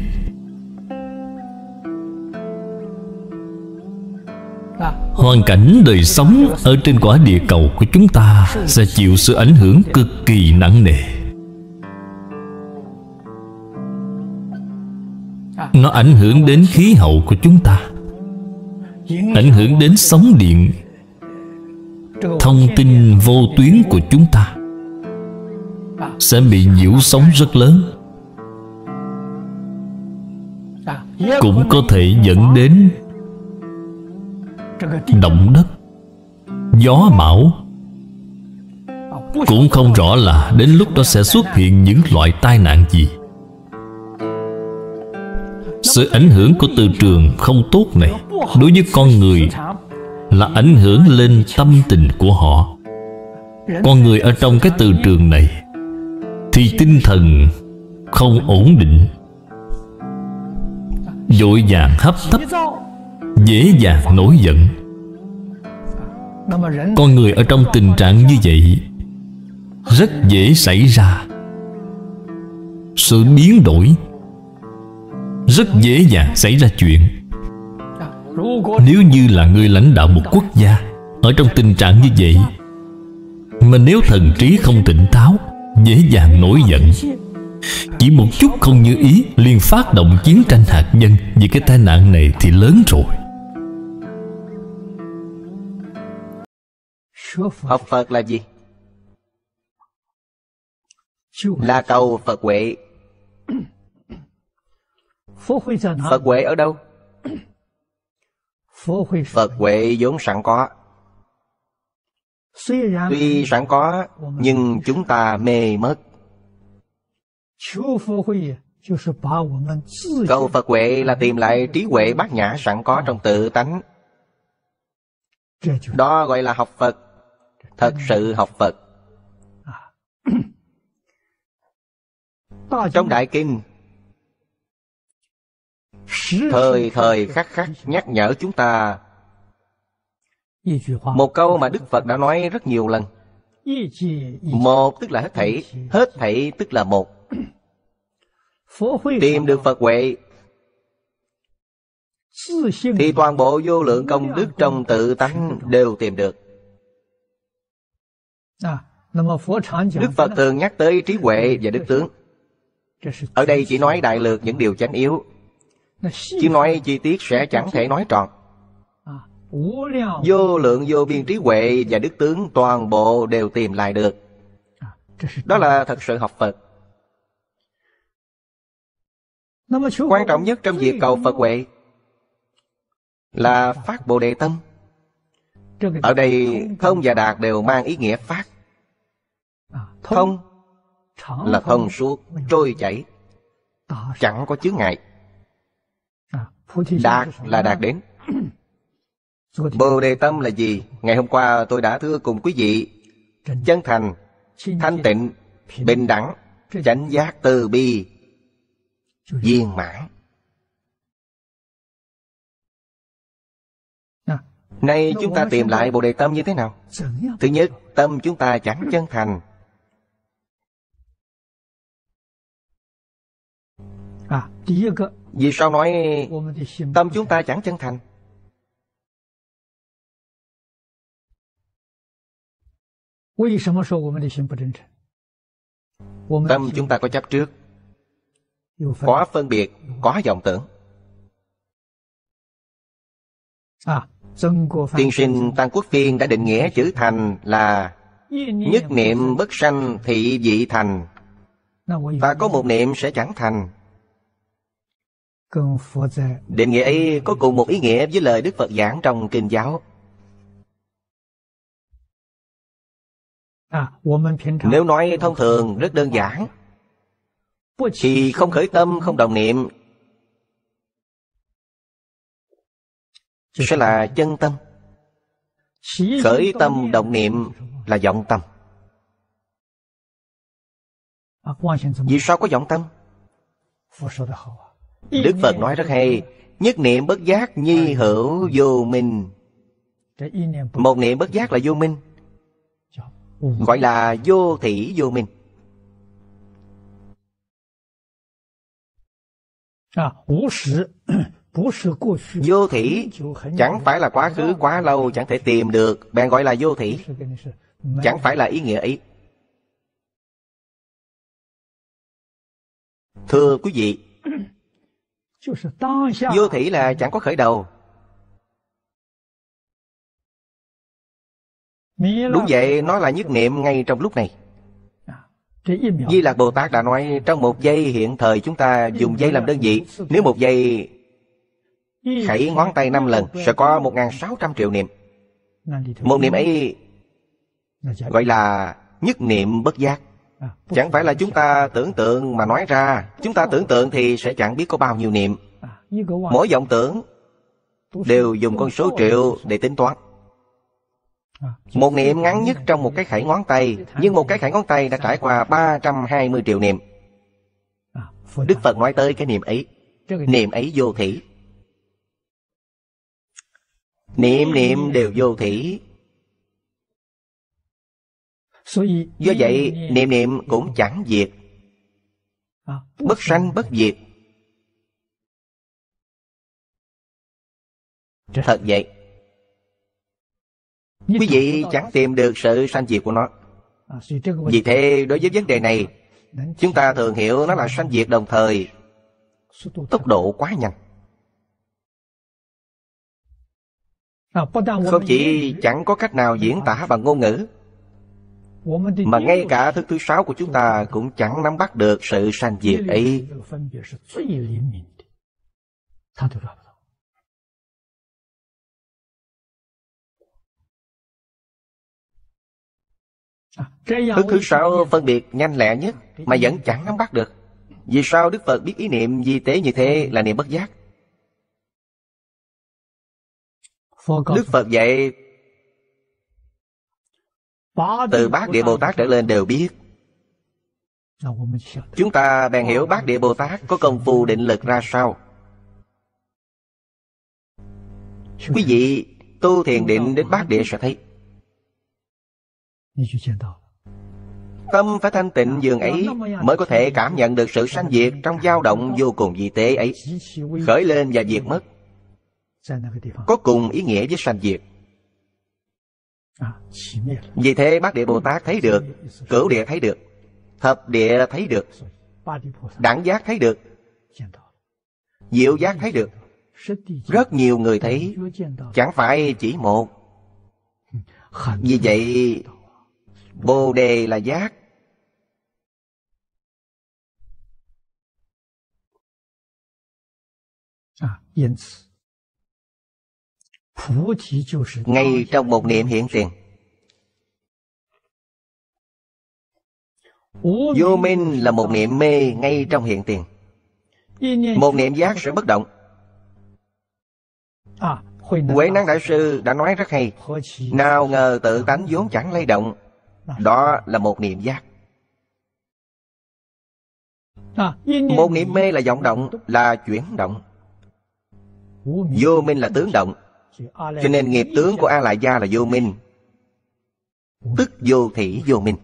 Speaker 1: Hoàn cảnh đời sống ở trên quả địa cầu của chúng ta sẽ chịu sự ảnh hưởng cực kỳ nặng nề. Nó ảnh hưởng đến khí hậu của chúng ta, ảnh hưởng đến sóng điện, thông tin vô tuyến của chúng ta sẽ bị nhiễu sóng rất lớn. Cũng có thể dẫn đến động đất, gió bão. Cũng không rõ là đến lúc đó sẽ xuất hiện những loại tai nạn gì. Sự ảnh hưởng của từ trường không tốt này đối với con người là ảnh hưởng lên tâm tình của họ. Con người ở trong cái từ trường này thì tinh thần không ổn định, vội vàng hấp tấp, dễ dàng nổi giận. Con người ở trong tình trạng như vậy rất dễ xảy ra sự biến đổi, rất dễ dàng xảy ra chuyện. Nếu như là người lãnh đạo một quốc gia ở trong tình trạng như vậy, mà nếu thần trí không tỉnh táo, dễ dàng nổi giận, chỉ một chút không như ý liền phát động chiến tranh hạt nhân, vì cái tai nạn này thì lớn rồi.
Speaker 2: Học Phật là gì? Là cầu Phật huệ. Phật huệ ở đâu? Phật huệ vốn sẵn có. Tuy sẵn có, nhưng chúng ta mê mất. Cầu Phật huệ là tìm lại trí huệ bát nhã sẵn có trong tự tánh. Đó gọi là học Phật. Thật sự học Phật. Trong Đại Kinh thời thời khắc khắc nhắc nhở chúng ta Một câu mà Đức Phật đã nói rất nhiều lần. Một tức là hết thảy, hết thảy tức là một. Tìm được Phật huệ thì toàn bộ vô lượng công đức trong tự tánh đều tìm được. Đức Phật thường nhắc tới trí huệ và đức tướng. Ở đây chỉ nói đại lược những điều chánh yếu, chứ nói chi tiết sẽ chẳng thể nói trọn. Vô lượng vô biên trí huệ và đức tướng toàn bộ đều tìm lại được. Đó là thật sự học Phật. Quan trọng nhất trong việc cầu Phật huệ là phát Bồ Đề tâm. Ở đây thông và đạt đều mang ý nghĩa phát. Thông là thông suốt, trôi chảy, chẳng có chướng ngại. Đạt là đạt đến. Bồ Đề tâm là gì? Ngày hôm qua tôi đã thưa cùng quý vị. Chân thành, thanh tịnh, bình đẳng, chánh giác, từ bi, viên mãn. Nay chúng ta tìm lại Bồ Đề tâm như thế nào? Thứ nhất, tâm chúng ta chẳng chân thành. Vì sao nói tâm chúng ta chẳng chân thành? Tâm chúng ta có chấp trước, có phân biệt, có vọng tưởng. Tiên sinh Tăng Quốc Phiên đã định nghĩa chữ thành là nhất niệm bất sanh thị vị thành. Ta có một niệm sẽ chẳng thành. Định nghĩa ấy có cùng một ý nghĩa với lời Đức Phật giảng trong Kinh giáo. Nếu nói thông thường rất đơn giản, thì không khởi tâm, không đồng niệm sẽ là chân tâm. Khởi tâm đồng niệm là vọng tâm. Vì sao có vọng tâm? Đức Phật nói rất hay. Nhất niệm bất giác nhi hữu vô minh. Một niệm bất giác là vô minh, gọi là vô thỉ vô minh. Vô thỉ chẳng phải là quá khứ quá lâu chẳng thể tìm được, bèn gọi là vô thỉ. Chẳng phải là ý nghĩa ấy. Thưa quý vị, vô thỉ là chẳng có khởi đầu. Đúng vậy, nó là nhất niệm ngay trong lúc này. Di Lặc Bồ Tát đã nói trong một giây hiện thời chúng ta dùng giây làm đơn vị. Nếu một giây khẩy ngón tay năm lần sẽ có một nghìn sáu trăm triệu niệm. Một niệm ấy gọi là nhất niệm bất giác. Chẳng phải là chúng ta tưởng tượng mà nói ra. Chúng ta tưởng tượng thì sẽ chẳng biết có bao nhiêu niệm. Mỗi vọng tưởng đều dùng con số triệu để tính toán. Một niệm ngắn nhất trong một cái khẩy ngón tay, nhưng một cái khẩy ngón tay đã trải qua ba trăm hai mươi triệu niệm. Đức Phật nói tới cái niệm ấy. Niệm ấy vô thỉ. Niệm niệm đều vô thỉ. Do vậy niệm niệm cũng chẳng diệt. Bất sanh bất diệt. Thật vậy. Quý vị chẳng tìm được sự sanh diệt của nó. Vì thế đối với vấn đề này, chúng ta thường hiểu nó là sanh diệt đồng thời, tốc độ quá nhanh. Không chỉ chẳng có cách nào diễn tả bằng ngôn ngữ, mà ngay cả thức thứ sáu của chúng ta cũng chẳng nắm bắt được sự sanh diệt ấy. Thức thứ sáu phân biệt nhanh lẹ nhất mà vẫn chẳng nắm bắt được. Vì sao Đức Phật biết ý niệm vi tế như thế là niệm bất giác? Đức Phật dạy từ Bát Địa Bồ Tát trở lên đều biết. Chúng ta bèn hiểu Bát Địa Bồ Tát có công phu định lực ra sao. Quý vị tu thiền định đến bát địa sẽ thấy. Tâm phải thanh tịnh dường ấy mới có thể cảm nhận được sự sanh diệt trong dao động vô cùng vi tế ấy. Khởi lên và diệt mất có cùng ý nghĩa với sanh diệt. Vì thế Bát Địa Bồ Tát thấy được, Cửu Địa thấy được, Thập Địa thấy được, Đẳng Giác thấy được, Diệu Giác thấy được. Rất nhiều người thấy, chẳng phải chỉ một. Vì vậy Bồ Đề là giác. Ngay trong một niệm hiện tiền. Vô minh là một niệm mê ngay trong hiện tiền. Một niệm giác sẽ bất động. Huệ Năng Đại Sư đã nói rất hay. Nào ngờ tự tánh vốn chẳng lay động. Đó là một niệm giác. Một niệm mê là vọng động, là chuyển động. Vô minh là tướng động. Cho nên nghiệp tướng của A Lại Gia là vô minh, tức vô thỉ vô minh.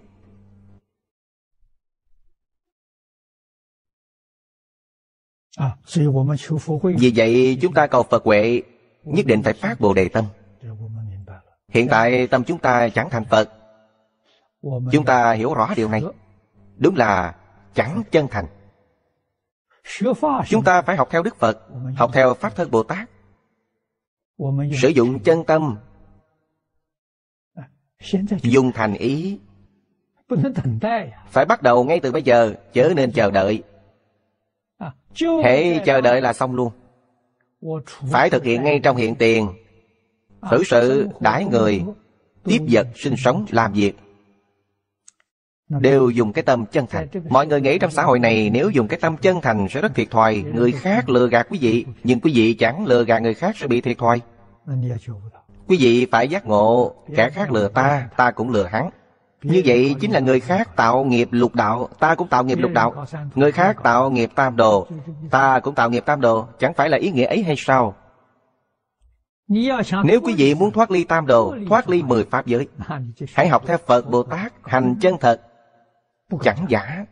Speaker 2: Vì vậy chúng ta cầu Phật huệ, nhất định phải phát Bồ Đề tâm. Hiện tại tâm chúng ta chẳng thành Phật. Chúng ta hiểu rõ điều này. Đúng là chẳng chân thành. Chúng ta phải học theo Đức Phật, học theo Pháp Thân Bồ Tát, sử dụng chân tâm, dùng thành ý. Phải bắt đầu ngay từ bây giờ, chớ nên chờ đợi. Hễ chờ đợi là xong luôn. Phải thực hiện ngay trong hiện tiền. Xử sự, đãi người, tiếp vật, sinh sống, làm việc, đều dùng cái tâm chân thành. Mọi người nghĩ trong xã hội này nếu dùng cái tâm chân thành sẽ rất thiệt thòi. Người khác lừa gạt quý vị, nhưng quý vị chẳng lừa gạt người khác sẽ bị thiệt thòi. Quý vị phải giác ngộ, kẻ khác lừa ta, ta cũng lừa hắn. Như vậy chính là người khác tạo nghiệp lục đạo, ta cũng tạo nghiệp lục đạo. Người khác tạo nghiệp tam đồ, ta cũng tạo nghiệp tam đồ. Chẳng phải là ý nghĩa ấy hay sao? Nếu quý vị muốn thoát ly tam đồ, thoát ly mười pháp giới, hãy học theo Phật Bồ Tát, hành chân thật, chẳng giả.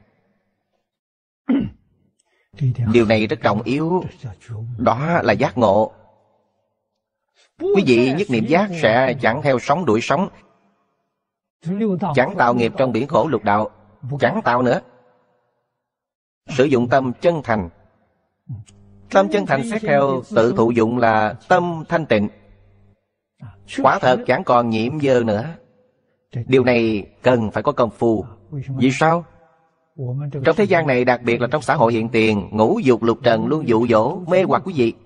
Speaker 2: Điều này rất trọng yếu. Đó là giác ngộ. Quý vị nhất niệm giác sẽ chẳng theo sóng đuổi sóng, chẳng tạo nghiệp trong biển khổ lục đạo, chẳng tạo nữa. Sử dụng tâm chân thành. Tâm chân thành xét theo tự thụ dụng là tâm thanh tịnh. Quả thật chẳng còn nhiễm dơ nữa. Điều này cần phải có công phu. Vì sao? Trong thế gian này, đặc biệt là trong xã hội hiện tiền, ngũ dục lục trần luôn dụ dỗ, mê hoặc quý vị.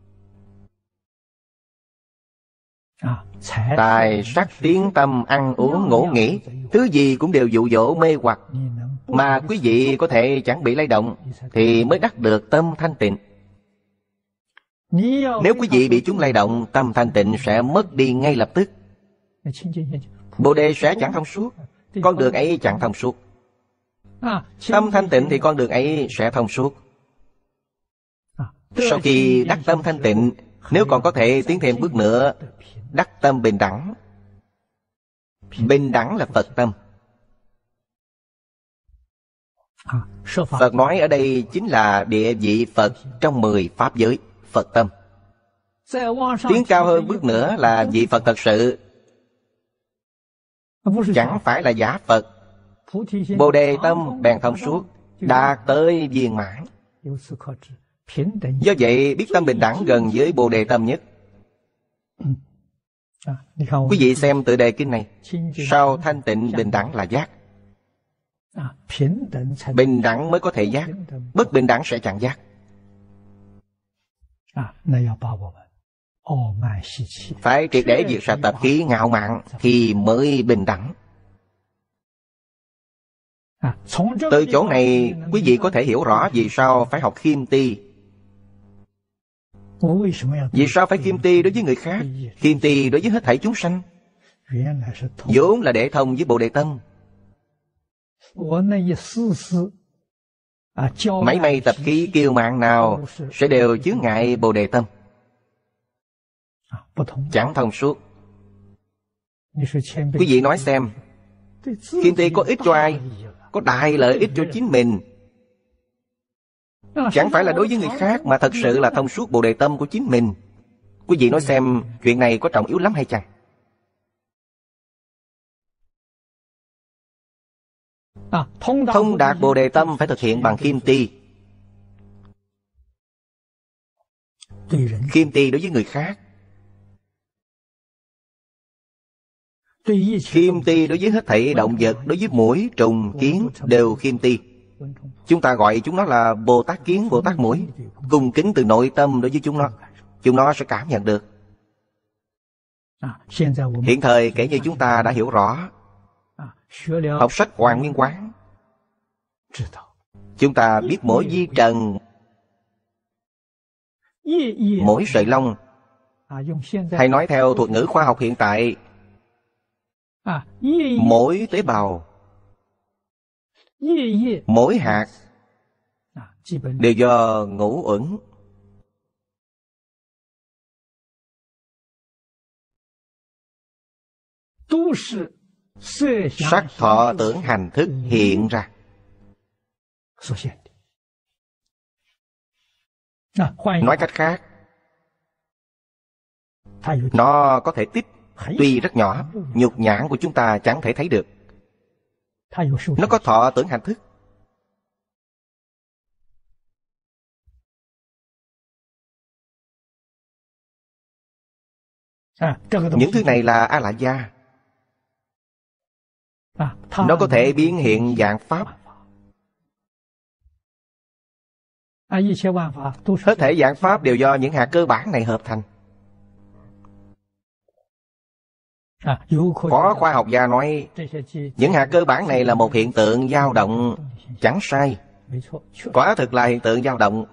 Speaker 2: Tài, sắc, tiếng, tâm, ăn, uống, ngủ, nghỉ, thứ gì cũng đều dụ dỗ mê hoặc. Mà quý vị có thể chẳng bị lay động, thì mới đắc được tâm thanh tịnh. Nếu quý vị bị chúng lay động, tâm thanh tịnh sẽ mất đi ngay lập tức. Bồ đề sẽ chẳng thông suốt. Con đường ấy chẳng thông suốt. Tâm thanh tịnh thì con đường ấy sẽ thông suốt. Sau khi đắc tâm thanh tịnh, nếu còn có thể tiến thêm bước nữa, đắc tâm bình đẳng. Bình đẳng là Phật tâm. Phật nói ở đây chính là địa vị Phật trong mười pháp giới, Phật tâm. Tiến cao hơn bước nữa là vị Phật thật sự, chẳng phải là giả Phật. Bồ đề tâm bèn thông suốt, đạt tới viên mãn. Do vậy biết tâm bình đẳng gần với Bồ đề tâm nhất. Quý vị xem tựa đề kinh này. Sau thanh tịnh bình đẳng là giác. Bình đẳng mới có thể giác, bất bình đẳng sẽ chẳng giác. Phải triệt để diệt sạch tập khí ngạo mạn thì mới bình đẳng. Từ chỗ này quý vị có thể hiểu rõ vì sao phải học khiêm ti. Vì sao phải khiêm ti đối với người khác, khiêm ti đối với hết thảy chúng sanh? Vốn là để thông với Bồ đề tâm. Mấy may tập khí kiêu mạn nào sẽ đều chướng ngại Bồ đề tâm. chẳng thông suốt. Quý vị nói xem, khiêm ti có ích cho ai? Có đại lợi ích cho chính mình. Chẳng phải là đối với người khác, mà thật sự là thông suốt bồ đề tâm của chính mình. Quý vị nói xem, chuyện này có trọng yếu lắm hay chăng? Thông đạt bồ đề tâm phải thực hiện bằng khiêm ti. Khiêm ti đối với người khác, khiêm ti đối với hết thảy động vật, đối với muỗi, trùng, kiến đều khiêm ti. Chúng ta gọi chúng nó là Bồ Tát Kiến, Bồ Tát Muỗi. Cung kính từ nội tâm đối với chúng nó, chúng nó sẽ cảm nhận được. Hiện thời kể như chúng ta đã hiểu rõ, học sách Hoàng Nguyên Quán, chúng ta biết mỗi vi trần, mỗi sợi lông, hay nói theo thuật ngữ khoa học hiện tại, mỗi tế bào, mỗi hạt đều do ngũ uẩn sắc thọ tưởng hành thức hiện ra. Nói cách khác, nó có thể tích, tuy rất nhỏ, nhục nhãn của chúng ta chẳng thể thấy được. Nó có thọ tưởng hành thức. Những thứ này là A La Gia. Nó có thể biến hiện dạng pháp. Hết thảy dạng pháp đều do những hạt cơ bản này hợp thành. Có khoa học gia nói những hạt cơ bản này là một hiện tượng dao động. Chẳng sai, quả thực là hiện tượng dao động.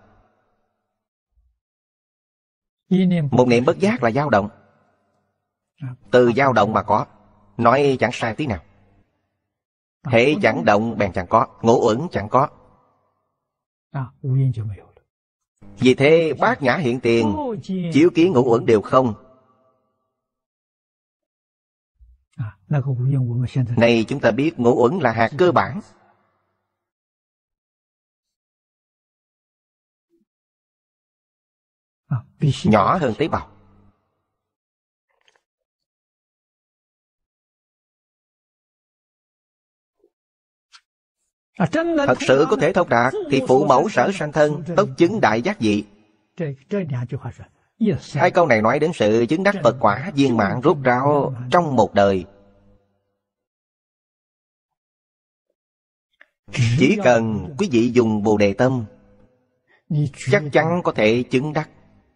Speaker 2: Một niệm bất giác là dao động. Từ dao động mà có, nói chẳng sai tí nào. Hễ chẳng động bèn chẳng có, ngũ uẩn chẳng có. Vì thế bát nhã hiện tiền, chiếu kiến ngũ uẩn đều không. Này chúng ta biết ngũ uẩn là hạt cơ bản. Nhỏ hơn tế bào. Thật sự có thể thông đạt thì phụ mẫu sở sanh thân, tốc chứng đại giác dị. Hai câu này nói đến sự chứng đắc Phật quả viên mãn rốt ráo trong một đời. Chỉ cần quý vị dùng Bồ Đề Tâm, chắc chắn có thể chứng đắc.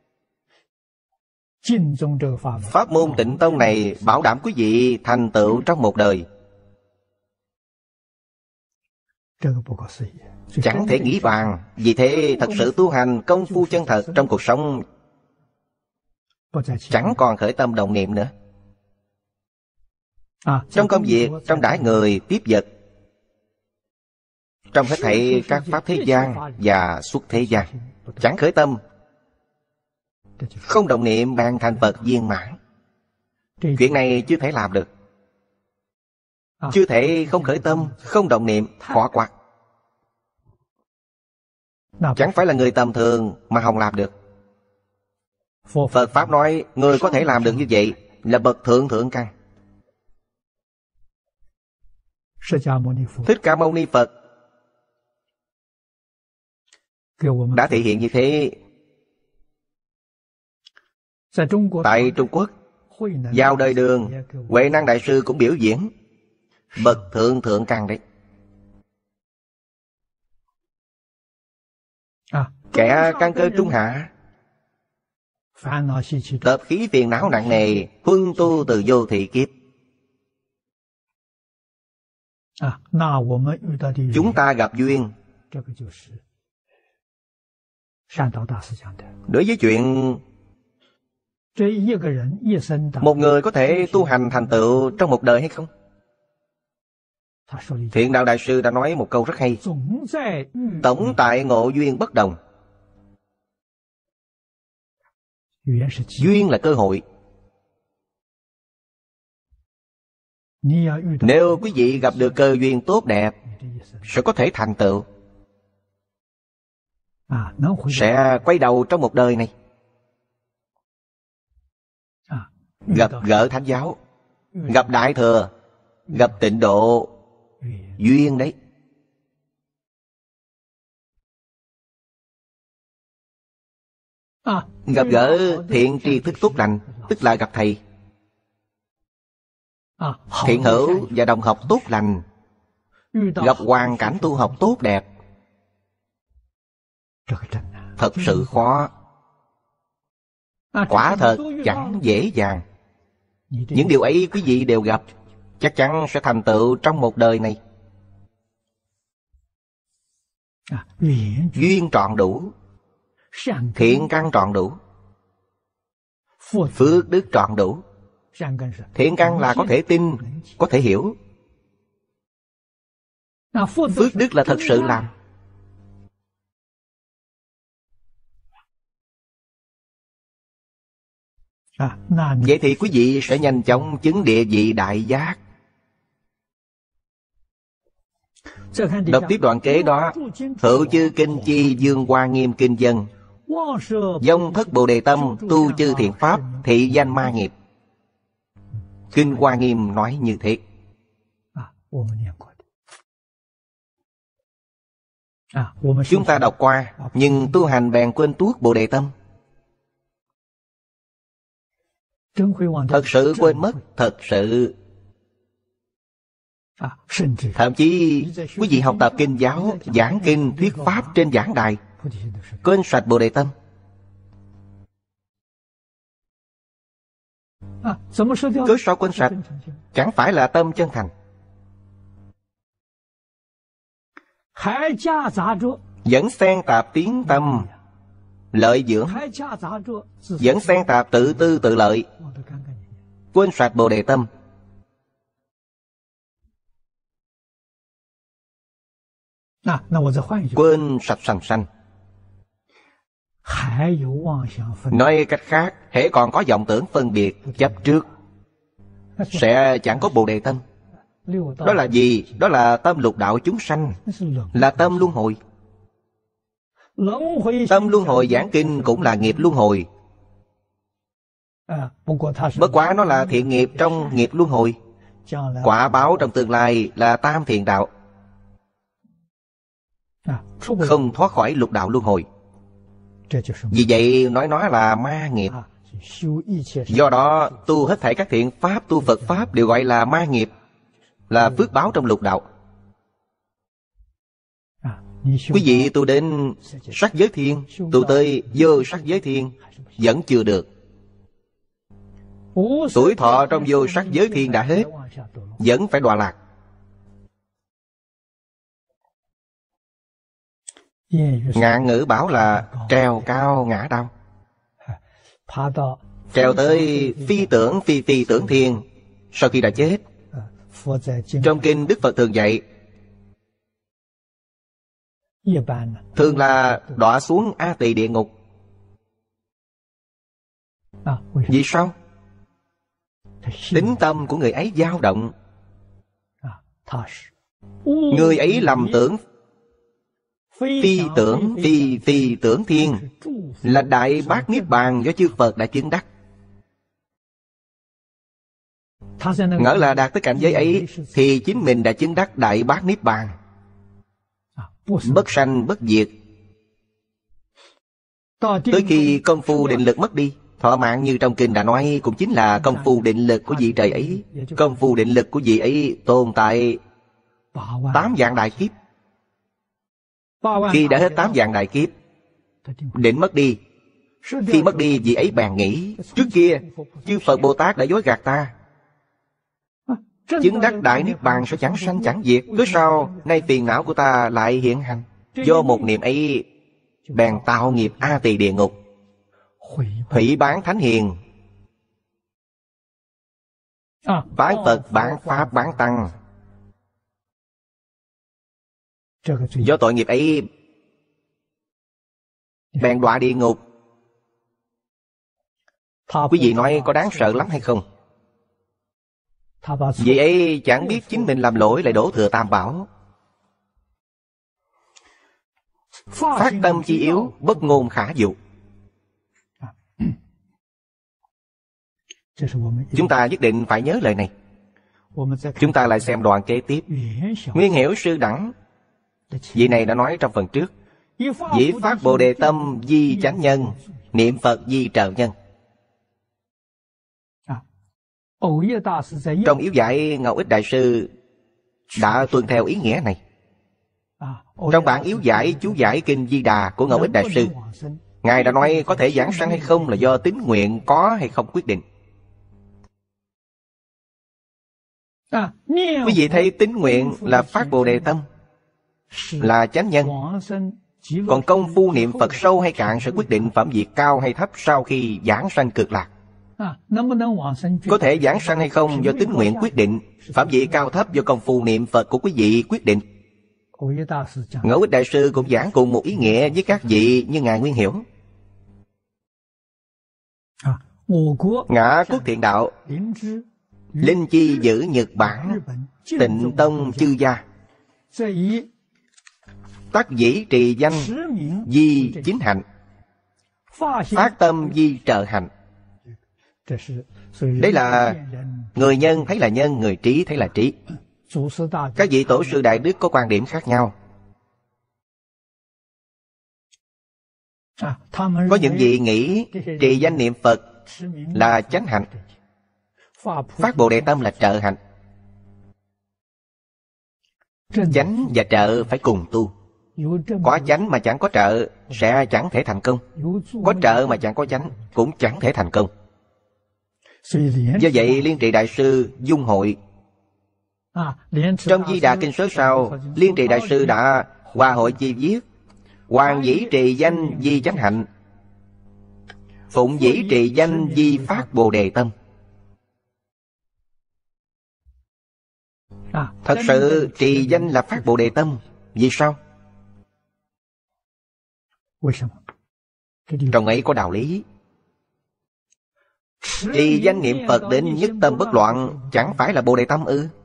Speaker 2: Pháp môn Tịnh Tông này bảo đảm quý vị thành tựu trong một đời. Chẳng thể nghĩ bàn. Vì thế thật sự tu hành công phu chân thật trong cuộc sống, chẳng còn khởi tâm động niệm nữa. Trong công việc, trong đãi người, tiếp vật, trong hết thảy các pháp thế gian và xuất thế gian, chẳng khởi tâm, không động niệm bàn thành Phật viên mãn. Chuyện này chưa thể làm được. Chưa thể không khởi tâm, không động niệm, khó quá. Chẳng phải là người tầm thường mà không làm được. Phật Pháp nói người có thể làm được như vậy là bậc thượng thượng căn. Thích Ca Mâu Ni Phật đã thể hiện như thế. Tại Trung Quốc, vào đời Đường, Huệ Năng Đại Sư cũng biểu diễn bậc thượng thượng căn đấy. Kẻ căn cơ trung hạ, tập khí phiền não nặng nề, huân tu từ vô thị kiếp. Chúng ta gặp duyên. Đối với chuyện một người có thể tu hành thành tựu trong một đời hay không, Thiện Đạo Đại Sư đã nói một câu rất hay: tổng tại ngộ duyên bất đồng. Duyên là cơ hội, Nếu quý vị gặp được cơ duyên tốt đẹp, sẽ có thể thành tựu, sẽ quay đầu trong một đời này, gặp gỡ Thánh giáo, gặp Đại Thừa, gặp Tịnh Độ. Duyên đấy. Gặp gỡ thiện tri thức tốt lành, tức là gặp thầy. Thiện hữu và đồng học tốt lành, gặp hoàn cảnh tu học tốt đẹp, thật sự khó. Quả thật chẳng dễ dàng. Những điều ấy quý vị đều gặp, chắc chắn sẽ thành tựu trong một đời này. Duyên trọn đủ, thiện căn trọn đủ, phước đức trọn đủ. Thiện căn là có thể tin, có thể hiểu. Phước đức là thật sự làm. Vậy thì quý vị sẽ nhanh chóng chứng địa vị đại giác. Đọc tiếp đoạn kế đó. Hữu chư kinh chi Dương Hoa Nghiêm kinh dân, vong thất Bồ Đề tâm, tu chư thiện pháp, thị danh ma nghiệp. Kinh Hoa Nghiêm nói như thế. Chúng ta đọc qua, nhưng tu hành bèn quên tuốt Bồ Đề tâm. Thật sự quên mất, thật sự. Thậm chí quý vị học tập kinh giáo, giảng kinh, thuyết pháp trên giảng đài, quên sạch Bồ Đề tâm. Cớ sao quên sạch? Chẳng phải là tâm chân thành. Vẫn xen tạp tiếng tâm, lợi dưỡng, vẫn xen tạp tự tư tự lợi, quên sạch Bồ Đề tâm. Quên sạch sành sanh. Nói cách khác, hễ còn có vọng tưởng phân biệt, chấp trước, sẽ chẳng có Bồ Đề tâm. Đó là gì? Đó là tâm lục đạo chúng sanh, là tâm luân hồi. Tâm luân hồi giảng kinh cũng là nghiệp luân hồi. Bất quá nó là thiện nghiệp trong nghiệp luân hồi. Quả báo trong tương lai là tam thiện đạo, không thoát khỏi lục đạo luân hồi. Vì vậy nói nó là ma nghiệp. Do đó tu hết thảy các thiện pháp, tu Phật pháp đều gọi là ma nghiệp, là phước báo trong lục đạo. Quý vị tu đến sắc giới thiên, tu tới vô sắc giới thiên, vẫn chưa được. Tuổi thọ trong vô sắc giới thiên đã hết, vẫn phải đọa lạc. Ngạn ngữ bảo là trèo cao ngã đau. Trèo tới phi tưởng phi phi tưởng thiên sau khi đã chết. Trong kinh Đức Phật thường dạy, thường là đọa xuống A Tỳ địa ngục. Vì sao? Tính tâm của người ấy dao động. Người ấy lầm tưởng phi tưởng phi phi tưởng thiên là đại bát niết bàn do chư Phật đã chứng đắc. Ngỡ là đạt tới cảnh giới ấy thì chính mình đã chứng đắc đại bát niết bàn, bất sanh bất diệt. Tới khi công phu định lực mất đi, thọ mạng như trong kinh đã nói cũng chính là công phu định lực của vị trời ấy. Công phu định lực của vị ấy tồn tại tám vạn đại kiếp. Khi đã hết tám vạn đại kiếp, định mất đi. Khi mất đi, vị ấy bèn nghĩ, trước kia chư Phật Bồ Tát đã dối gạt ta, chứng đắc đại niết bàn sẽ chẳng sanh chẳng diệt. Cứ sao nay phiền não của ta lại hiện hành? Do một niệm ấy bèn tạo nghiệp A Tỳ địa ngục, hủy bán thánh hiền, bán Phật, bán Pháp, bán Tăng. Do tội nghiệp ấy bèn đọa địa ngục. Quý vị nói có đáng sợ lắm hay không? Vị ấy chẳng biết chính mình làm lỗi lại đổ thừa tam bảo. Phát tâm chi yếu, bất ngôn khả dụ. Chúng ta nhất định phải nhớ lời này. Chúng ta lại xem đoạn kế tiếp. Nguyên Hiểu Sư Đẳng, vị này đã nói trong phần trước. Dĩ phát Bồ Đề tâm di chánh nhân, niệm Phật di trợ nhân. Trong yếu giải, Ngẫu Ích Đại Sư đã tuân theo ý nghĩa này. Trong bản yếu giải chú giải Kinh Di Đà của Ngẫu Ích Đại Sư, Ngài đã nói có thể giảng sanh hay không là do tín nguyện có hay không quyết định. Quý vị thấy tín nguyện là phát Bồ Đề tâm, là chánh nhân. Còn công phu niệm Phật sâu hay cạn sẽ quyết định phẩm vị cao hay thấp sau khi giảng sanh cực lạc. Có thể giảng sanh hay không do tín nguyện quyết định, phẩm vị cao thấp do công phu niệm Phật của quý vị quyết định. Ngẫu Ích Đại Sư cũng giảng cùng một ý nghĩa với các vị như Ngài Nguyên Hiểu. Ngã Quốc Thiện Đạo, Linh Chi giữ Nhật Bản, Tịnh Tông chư gia, tác dĩ trì danh di chính hạnh, phát tâm di trợ hạnh. Đấy là người nhân thấy là nhân, người trí thấy là trí. Các vị tổ sư đại đức có quan điểm khác nhau. Có những vị nghĩ trì danh niệm Phật là chánh hạnh, phát Bồ Đề tâm là trợ hạnh. Chánh và trợ phải cùng tu. Có chánh mà chẳng có trợ sẽ chẳng thể thành công. Có trợ mà chẳng có chánh cũng chẳng thể thành công. Do vậy Liên Trì Đại Sư dung hội. Trong Di Đà Kinh Sớ Sao, Liên Trì Đại Sư đã hòa hội chi viết: Hoàng dĩ trì danh di chánh hạnh, phụng dĩ trì danh di phát Bồ Đề tâm. Thật sự trì danh là phát Bồ Đề tâm. Vì sao? Trong ấy có đạo lý. Trì danh niệm Phật đến nhất tâm bất loạn chẳng phải là Bồ Đề tâm ư?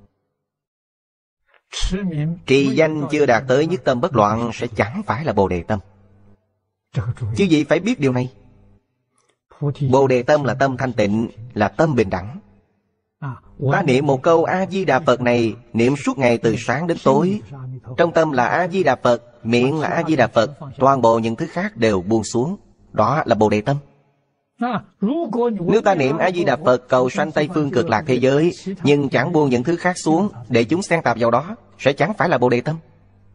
Speaker 2: Trì danh chưa đạt tới nhất tâm bất loạn sẽ chẳng phải là Bồ Đề tâm. Chứ gì phải biết điều này. Bồ Đề tâm là tâm thanh tịnh, là tâm bình đẳng. Ta niệm một câu A-di-đà Phật này, niệm suốt ngày từ sáng đến tối. Trong tâm là A-di-đà Phật, miệng là A-di-đà Phật, toàn bộ những thứ khác đều buông xuống. Đó là Bồ Đề tâm. Nếu ta niệm A-di-đà Phật cầu sanh Tây Phương Cực Lạc thế giới, nhưng chẳng buông những thứ khác xuống để chúng xen tạp vào đó, sẽ chẳng phải là Bồ Đề tâm.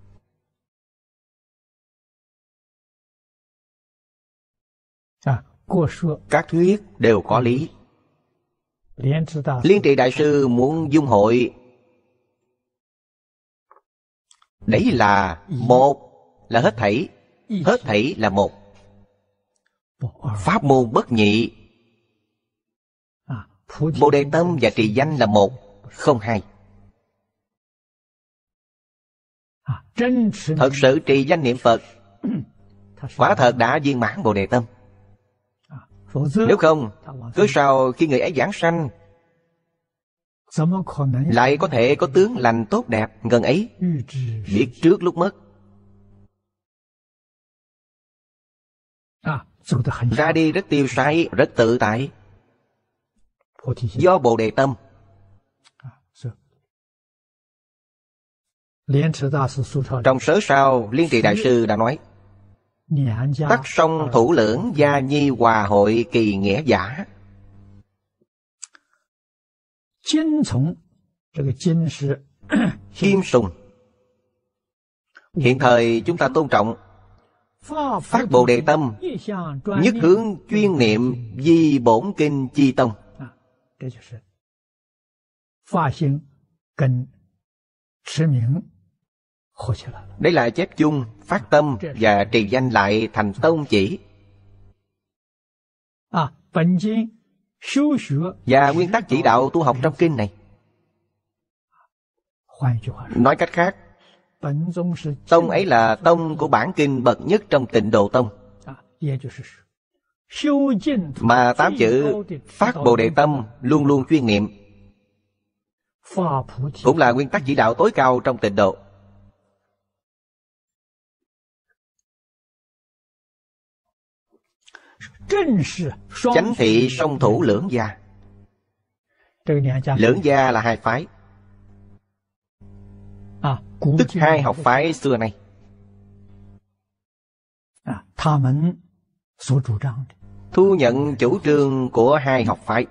Speaker 2: Các thuyết đều có lý. Liên Trì Đại Sư muốn dung hội. Đấy là một, là hết thảy. Hết thảy là một. Pháp môn bất nhị. Bồ Đề tâm và trì danh là một, không hai. Thật sự trì danh niệm Phật, quả thật đã viên mãn Bồ Đề tâm. Nếu không, cứ sao khi người ấy giảng sanh lại có thể có tướng lành tốt đẹp gần ấy? Biết trước lúc mất. Ra đi rất tiêu sái, rất tự tại. Do Bồ Đề tâm. Trong Sớ Sao, Liên Trì Đại Sư đã nói: Tắc song thủ lưỡng gia nhi hòa hội kỳ nghĩa giả. Kim sùng. Hiện thời chúng ta tôn trọng phát Bồ Đề tâm, nhất hướng chuyên niệm di bổn kinh chi tông. Đây là chép chung, phát tâm và trì danh lại thành tông chỉ. Và nguyên tắc chỉ đạo tu học trong kinh này. Nói cách khác, tông ấy là tông của bản kinh bậc nhất trong Tịnh Độ Tông. Mà tám chữ phát Bồ Đề tâm luôn luôn chuyên niệm. cũng là nguyên tắc chỉ đạo tối cao trong tịnh độ. Chánh thị song thủ lưỡng gia. Lưỡng gia là hai phái, tức hai học phái xưa nay. Thu nhận chủ trương của hai học phái.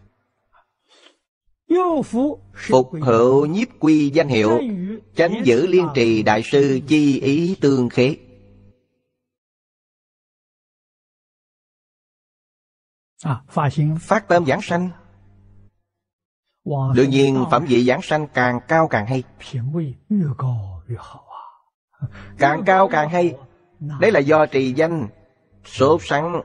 Speaker 2: Phục hữu nhiếp quy danh hiệu, chánh giữ liên trì đại sư chi ý tương khế. Phát tâm giảng sanh, đương nhiên phẩm vị giảng sanh càng cao càng hay. Càng cao càng hay. Đấy là do trì danh, sốt sắng,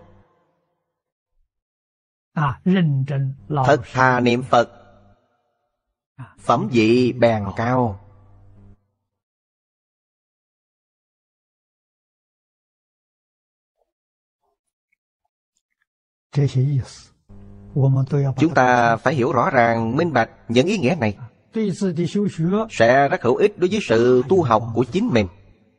Speaker 2: thật thà niệm Phật, phẩm vị bèn cao. Chúng ta phải hiểu rõ ràng, minh bạch những ý nghĩa này, sẽ rất hữu ích đối với sự tu học của chính mình.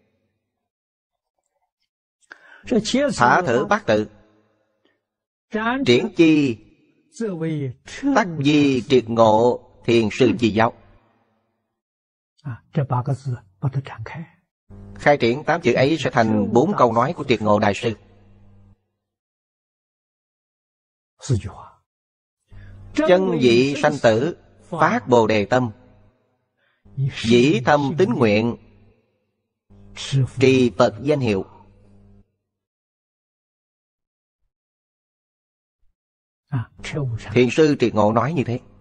Speaker 2: Thả thử bát tự, triển chi tắc di triệt ngộ thiền sư chi giáo. Khai triển tám chữ ấy sẽ thành bốn câu nói của triệt ngộ đại sư. Chân dị sanh tử, phát bồ đề tâm, dĩ tâm tín nguyện, trì Phật danh hiệu. Thiền sư triệt ngộ nói như thế.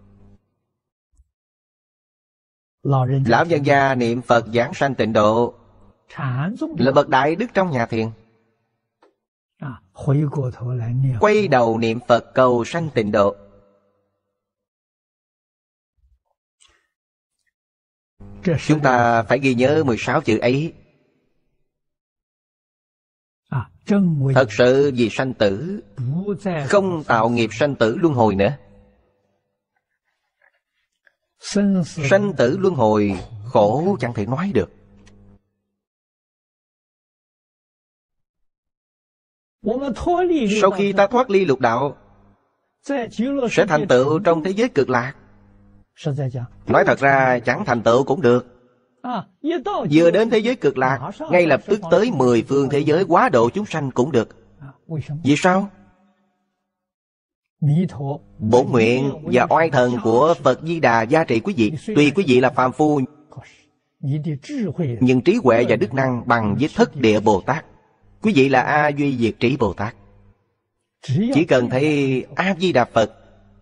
Speaker 2: Lão nhân gia niệm Phật giảng sanh tịnh độ, là bậc đại đức trong nhà thiền. Quay đầu niệm Phật cầu sanh tịnh độ. Chúng ta phải ghi nhớ mười sáu chữ ấy. Thật sự vì sanh tử, không tạo nghiệp sanh tử luân hồi nữa. Sanh tử luân hồi khổ chẳng thể nói được. Sau khi ta thoát ly lục đạo, sẽ thành tựu trong thế giới cực lạc. Nói thật ra chẳng thành tựu cũng được. Vừa đến thế giới cực lạc, ngay lập tức tới mười phương thế giới quá độ chúng sanh cũng được. Vì sao? Bổn nguyện và oai thần của Phật Di Đà gia trị quý vị. Tuy quý vị là phàm phu, nhưng trí huệ và đức năng bằng với Thất Địa Bồ Tát. Quý vị là A Duy Diệt Trí Bồ Tát. Chỉ cần thấy A Di Đà Phật,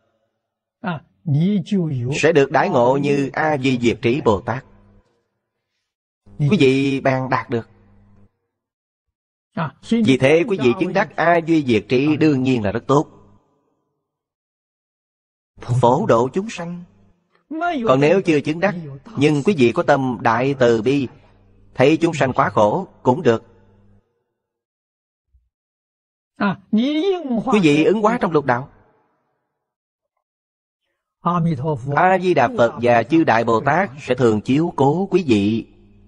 Speaker 2: sẽ được đãi ngộ như A Duy Diệt Trí Bồ Tát. Quý vị bèn đạt được. Vì thế quý vị chứng đắc A Duy Diệt Trí đương nhiên là rất tốt, phổ độ chúng sanh. Còn nếu chưa chứng đắc, nhưng quý vị có tâm đại từ bi, thấy chúng sanh quá khổ cũng được. Quý vị ứng hóa trong lục đạo, A Di Đà Phật và chư Đại Bồ Tát sẽ thường chiếu cố quý vị.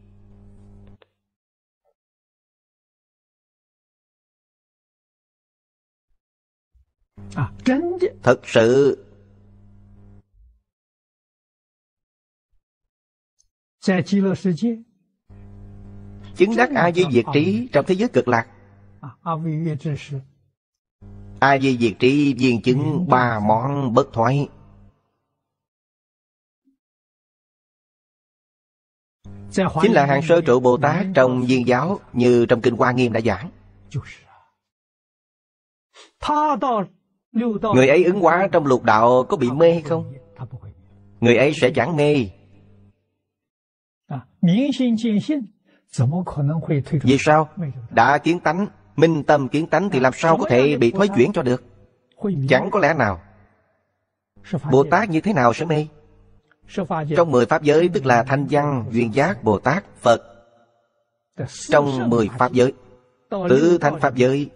Speaker 2: Thật sự chứng đắc A Di Diệt Trí trong thế giới cực lạc. A Di Diệt Trí viên chứng ba món bất thoái. Chính là hàng sơ trụ Bồ Tát trong Viên giáo, như trong Kinh Hoa Nghiêm đã giảng. Người ấy ứng hóa trong lục đạo có bị mê không? Người ấy sẽ chẳng mê. Vì sao? Đã kiến tánh, minh tâm kiến tánh thì làm sao có thể bị thoái chuyển cho được? Chẳng có lẽ nào. Bồ Tát như thế nào sẽ mê? Trong mười pháp giới, tức là Thanh Văn, Duyên Giác, Bồ Tát, Phật. Trong mười pháp giới, tứ thánh pháp giới,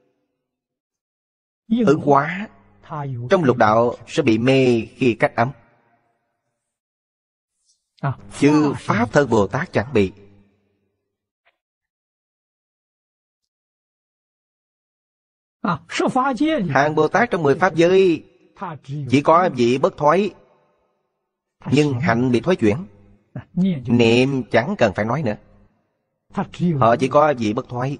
Speaker 2: ứng hóa trong lục đạo sẽ bị mê khi cách ấm. Chư Pháp Thân Bồ Tát chẳng bị. Hàng Bồ Tát trong mười Pháp giới chỉ có vị bất thoái, nhưng hạnh bị thoái chuyển. Niệm chẳng cần phải nói nữa, họ chỉ có vị bất thoái.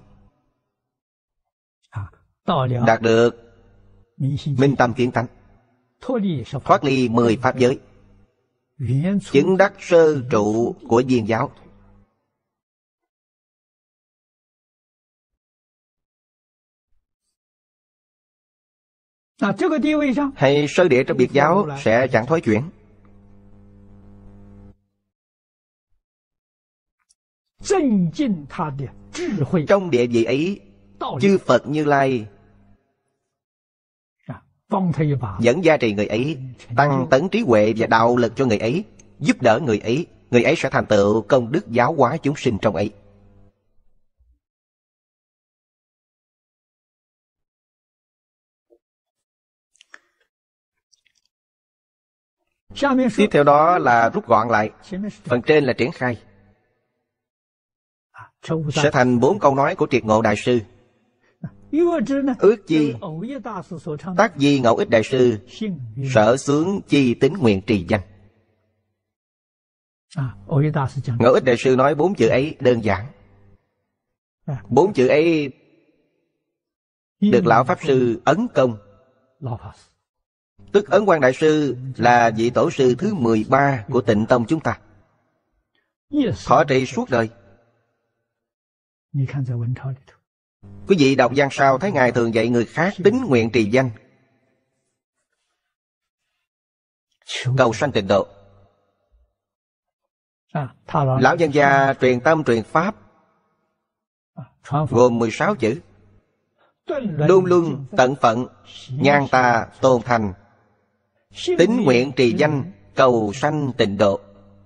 Speaker 2: Đạt được minh tâm kiến tánh, thoát ly mười Pháp giới, chứng đắc sơ trụ của viên giáo. Hay sơ địa trong biệt giáo sẽ chẳng thoái chuyển. Trong địa vị ấy, chư Phật Như Lai vẫn gia trì người ấy, tăng tấn trí huệ và đạo lực cho người ấy, giúp đỡ người ấy. Người ấy sẽ thành tựu công đức giáo hóa chúng sinh trong ấy. Tiếp theo đó là rút gọn lại. Phần trên là triển khai, sẽ thành bốn câu nói của Triệt Ngộ Đại Sư. Ước chi tác di Ngẫu Ích Đại Sư, sở xướng chi tính nguyện trì danh. Ngẫu Ích Đại Sư nói bốn chữ ấy đơn giản. Bốn chữ ấy được Lão Pháp Sư ấn công. Tức Ấn Quang Đại Sư là vị tổ sư thứ mười ba của Tịnh Tông chúng ta, thọ trì suốt đời. Quý vị đọc văn sao thấy Ngài thường dạy người khác tín nguyện trì danh, cầu sanh tịnh độ. Lão nhân gia truyền tâm truyền pháp gồm mười sáu chữ: luôn luôn tận phận, nhan ta tôn thành, tín nguyện trì danh, cầu sanh tịnh độ.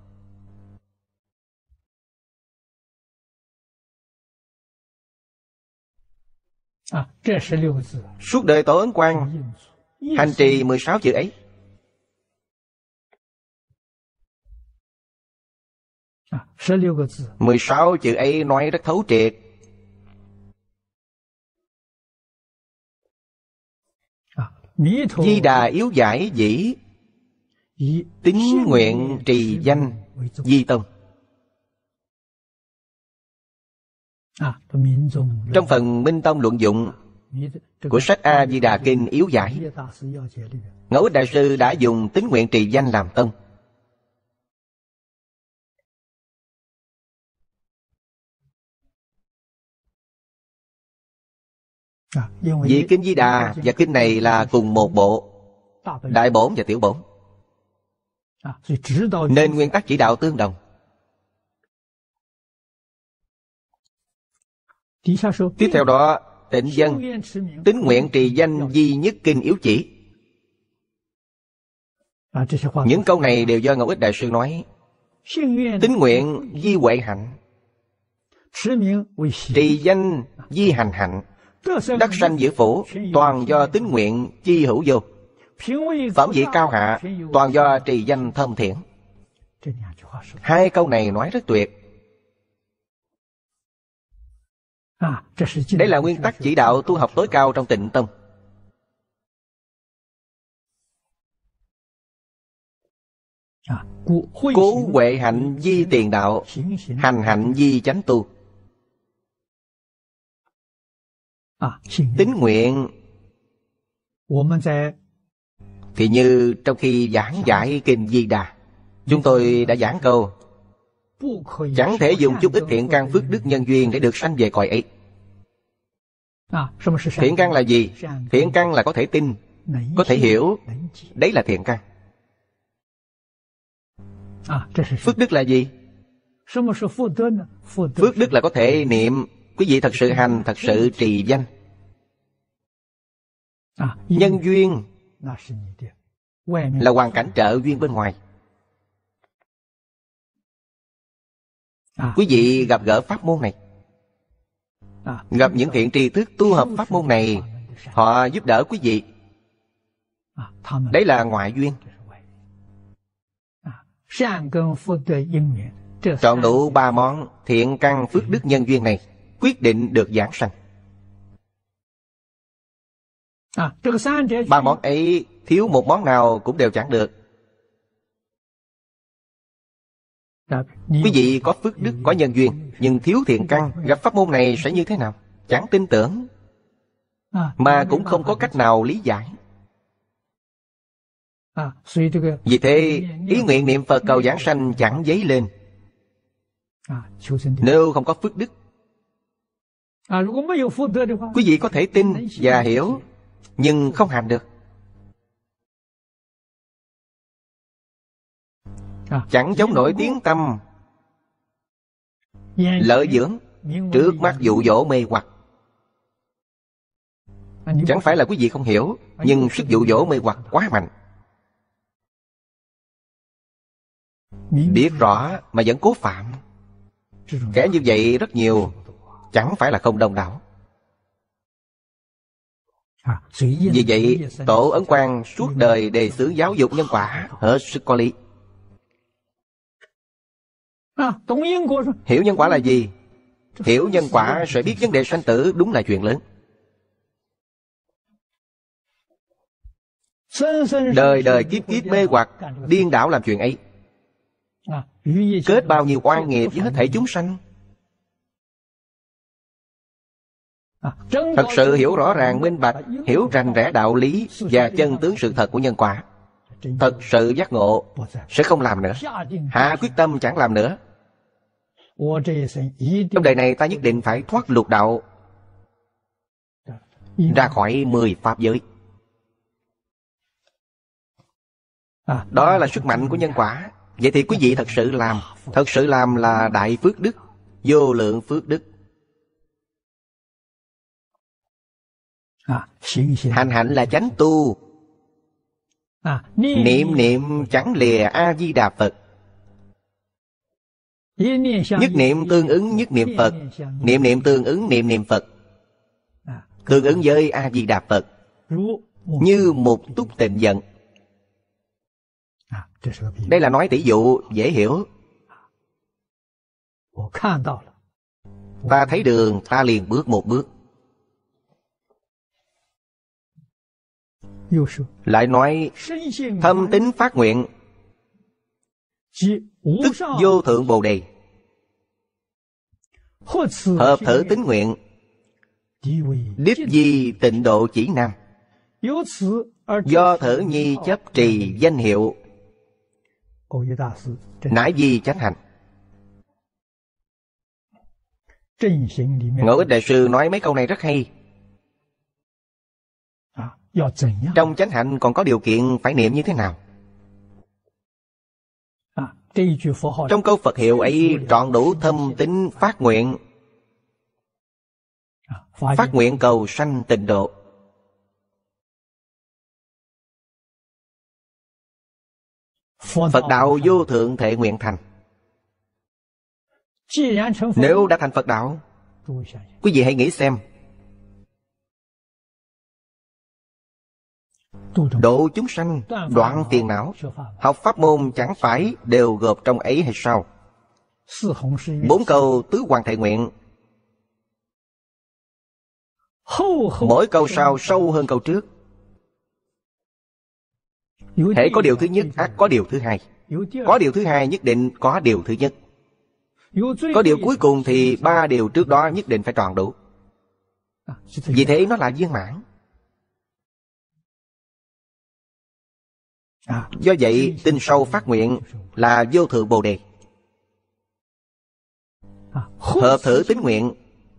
Speaker 2: Suốt đời Tổ Ấn Quang hành trì mười sáu chữ ấy. Mười sáu chữ ấy nói rất thấu triệt. Di Đà yếu giải dĩ, tín nguyện trì danh di tông. Trong phần Minh Tông luận dụng của sách A Di Đà Kinh yếu giải, Ngẫu Ích Đại Sư đã dùng tín nguyện trì danh làm tông. Vì Kinh Di Đà và Kinh này là cùng một bộ, Đại Bổn và Tiểu Bổn, nên nguyên tắc chỉ đạo tương đồng. Tiếp theo đó, tịnh dân, tín nguyện trì danh duy nhất kinh yếu chỉ. Những câu này đều do Ngẫu Ích Đại Sư nói. Tín nguyện di huệ hạnh, trì danh di hành hạnh, đắc sanh diệu phủ, toàn do tín nguyện chi hữu vô. Phẩm vị cao hạ, toàn do trì danh thâm thiện. Hai câu này nói rất tuyệt. Đây là nguyên tắc chỉ đạo tu học tối cao trong Tịnh Tông. Cố huệ hạnh di tiền đạo, hành hạnh di chánh tu. Tín nguyện thì như trong khi giảng giải Kinh Di Đà, chúng tôi đã giảng câu: chẳng thể dùng chút ít thiện căn phước đức nhân duyên để được sanh về cõi ấy. Thiện căn là gì? Thiện căn là có thể tin, có thể hiểu. Đấy là thiện căn. Phước đức là gì? Phước đức là có thể niệm. Quý vị thật sự hành, thật sự trì danh. Nhân duyên là hoàn cảnh trợ duyên bên ngoài. Quý vị gặp gỡ pháp môn này, gặp những thiện tri thức tu học pháp môn này, họ giúp đỡ quý vị. Đấy là ngoại duyên. Trọn đủ ba món thiện căn phước đức nhân duyên này, quyết định được giảng sanh. Ba món ấy thiếu một món nào cũng đều chẳng được. Quý vị có phước đức, có nhân duyên, nhưng thiếu thiện căn, gặp pháp môn này sẽ như thế nào? Chẳng tin tưởng, mà cũng không có cách nào lý giải. Vì thế, ý nguyện niệm Phật cầu giảng sanh chẳng dấy lên. Nếu không có phước đức, quý vị có thể tin và hiểu, nhưng không hành được. Chẳng chống nổi tiếng tâm lợi dưỡng, trước mắt dụ dỗ mê hoặc. Chẳng phải là quý vị không hiểu, nhưng sức dụ dỗ mê hoặc quá mạnh. Biết rõ mà vẫn cố phạm, kẻ như vậy rất nhiều, chẳng phải là không đông đảo. Vì vậy, Tổ Ấn Quang suốt đời đề xướng giáo dục nhân quả hết sức có lý. Hiểu nhân quả là gì? Hiểu nhân quả sẽ biết vấn đề sanh tử đúng là chuyện lớn. Đời đời kiếp kiếp mê hoặc, điên đảo làm chuyện ấy, kết bao nhiêu oan nghiệp với hết thảy chúng sanh. Thật sự hiểu rõ ràng minh bạch, hiểu rành rẽ đạo lý và chân tướng sự thật của nhân quả, thật sự giác ngộ, sẽ không làm nữa, hạ quyết tâm chẳng làm nữa. Trong đời này ta nhất định phải thoát lục đạo, ra khỏi mười pháp giới. Đó là sức mạnh của nhân quả. Vậy thì quý vị thật sự làm, thật sự làm là đại phước đức, vô lượng phước đức. Hành hạnh là chánh tu, niệm niệm chẳng lìa A Di Đà Phật. Nhất niệm tương ứng nhất niệm Phật, niệm niệm tương ứng niệm niệm Phật, tương ứng với A Di Đà Phật, như một túc tịnh vận. Đây là nói tỷ dụ dễ hiểu. Ta thấy đường, ta liền bước một bước. Lại nói thâm tín phát nguyện, tức vô thượng bồ đề. Hợp thử tín nguyện, đích di tịnh độ chỉ nam. Do thử nhi chấp trì danh hiệu, nãi di chánh hạnh. Ngẫu Ích Đại Sư nói mấy câu này rất hay. Trong chánh hạnh còn có điều kiện phải niệm như thế nào? Trong câu Phật hiệu ấy trọn đủ thâm tín phát nguyện, phát nguyện cầu sanh tịnh độ. Phật đạo vô thượng thệ nguyện thành. Nếu đã thành Phật đạo, quý vị hãy nghĩ xem, độ chúng sanh, đoạn phiền não, học pháp môn chẳng phải đều gộp trong ấy hay sao? Bốn câu tứ hoàng thệ nguyện, mỗi câu sau sâu hơn câu trước. Hễ có điều thứ nhất ắt có điều thứ hai, có điều thứ hai nhất định có điều thứ nhất, có điều cuối cùng thì ba điều trước đó nhất định phải tròn đủ. Vì thế nó là viên mãn. Do vậy tin sâu phát nguyện là vô thượng bồ đề. Hợp thử tín nguyện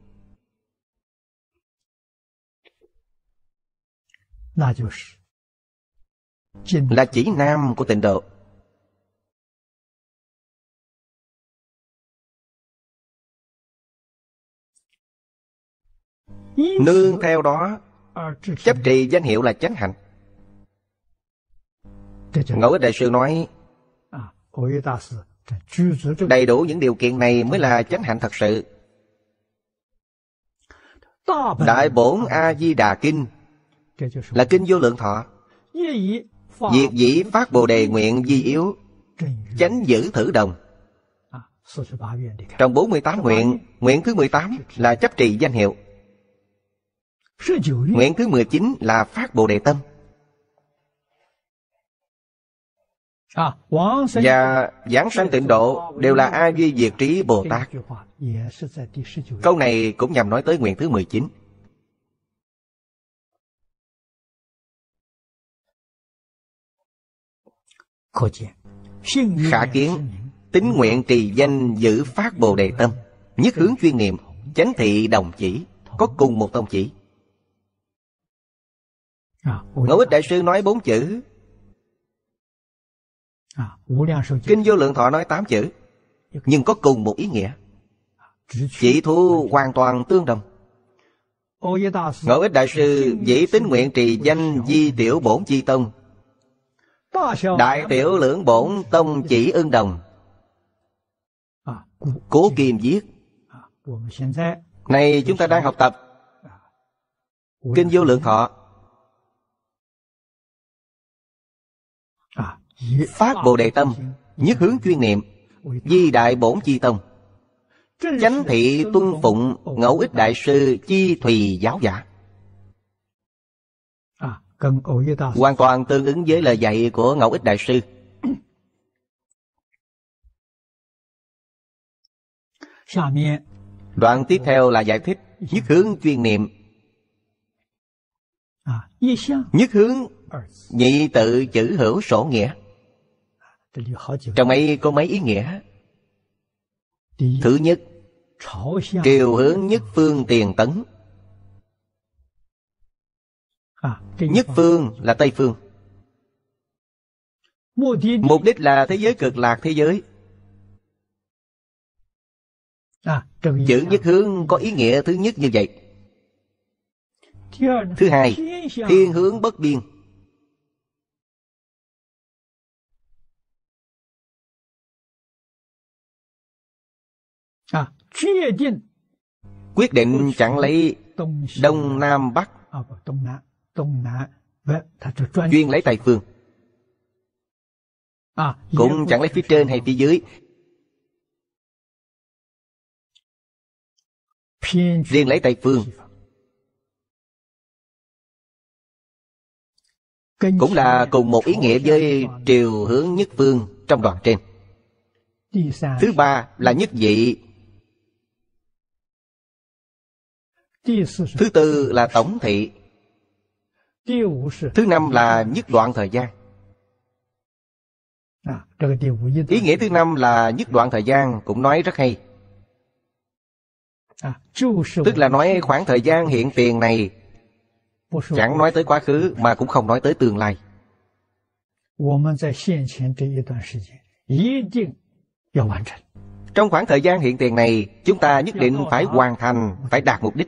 Speaker 2: là chỉ nam của tịnh độ. Nương theo đó chấp trì danh hiệu là chánh hạnh. Ngẫu Ích Đại Sư nói đầy đủ những điều kiện này mới là chánh hạnh thật sự. Đại bổn A Di Đà Kinh là kinh vô lượng thọ. Việc dĩ phát bồ đề nguyện di yếu, chánh giữ thử đồng. Trong bốn mươi tám nguyện, nguyện thứ mười tám là chấp trì danh hiệu. Nguyện thứ mười chín là phát Bồ Đề tâm. Và giảng sanh tịnh độ đều là A Duy Diệt Trí Bồ Tát. Câu này cũng nhằm nói tới nguyện thứ mười chín. Khả kiến, tín nguyện trì danh giữ phát Bồ Đề tâm, nhất hướng chuyên niệm, chánh thị đồng chỉ, có cùng một tông chỉ. Ngẫu Ích Đại Sư nói bốn chữ, Kinh Vô Lượng Thọ nói tám chữ, nhưng có cùng một ý nghĩa, chỉ thu hoàn toàn tương đồng. Ngẫu Ích Đại Sư dĩ tín nguyện trì danh Di Tiểu Bổn Chi Tông, Đại Tiểu Lưỡng Bổn Tông chỉ ưng đồng. Cố Kim viết, này chúng ta đang học tập Kinh Vô Lượng Thọ, phát Bồ Đề tâm, nhất hướng chuyên niệm, Di Đại Bổn Chi Tông, chánh thị tuân phụng Ngẫu Ích Đại Sư chi thùy giáo giả. Hoàn toàn tương ứng với lời dạy của Ngẫu Ích Đại Sư. Đoạn tiếp theo là giải thích nhất hướng chuyên niệm. Nhất hướng nhị tự chữ hữu sổ nghĩa. Trong ấy có mấy ý nghĩa. Thứ nhất, triều hướng nhất phương tiền tấn. Nhất phương là Tây phương, mục đích là thế giới cực lạc thế giới. Chữ nhất hướng có ý nghĩa thứ nhất như vậy. Thứ hai, thiên hướng bất biên. Quyết định chẳng lấy Đông Nam Bắc, chuyên lấy Tây phương. Cũng chẳng lấy phía trên hay phía dưới, riêng lấy Tây phương. Cũng là cùng một ý nghĩa với triều hướng nhất phương trong đoạn trên. Thứ ba là nhất vị. Thứ tư là tổng thị. Thứ năm là nhất đoạn thời gian. Ý nghĩa thứ năm là nhất đoạn thời gian cũng nói rất hay. Tức là nói khoảng thời gian hiện tiền này, chẳng nói tới quá khứ mà cũng không nói tới tương lai. Trong khoảng thời gian hiện tiền này, chúng ta nhất định phải hoàn thành, phải đạt mục đích.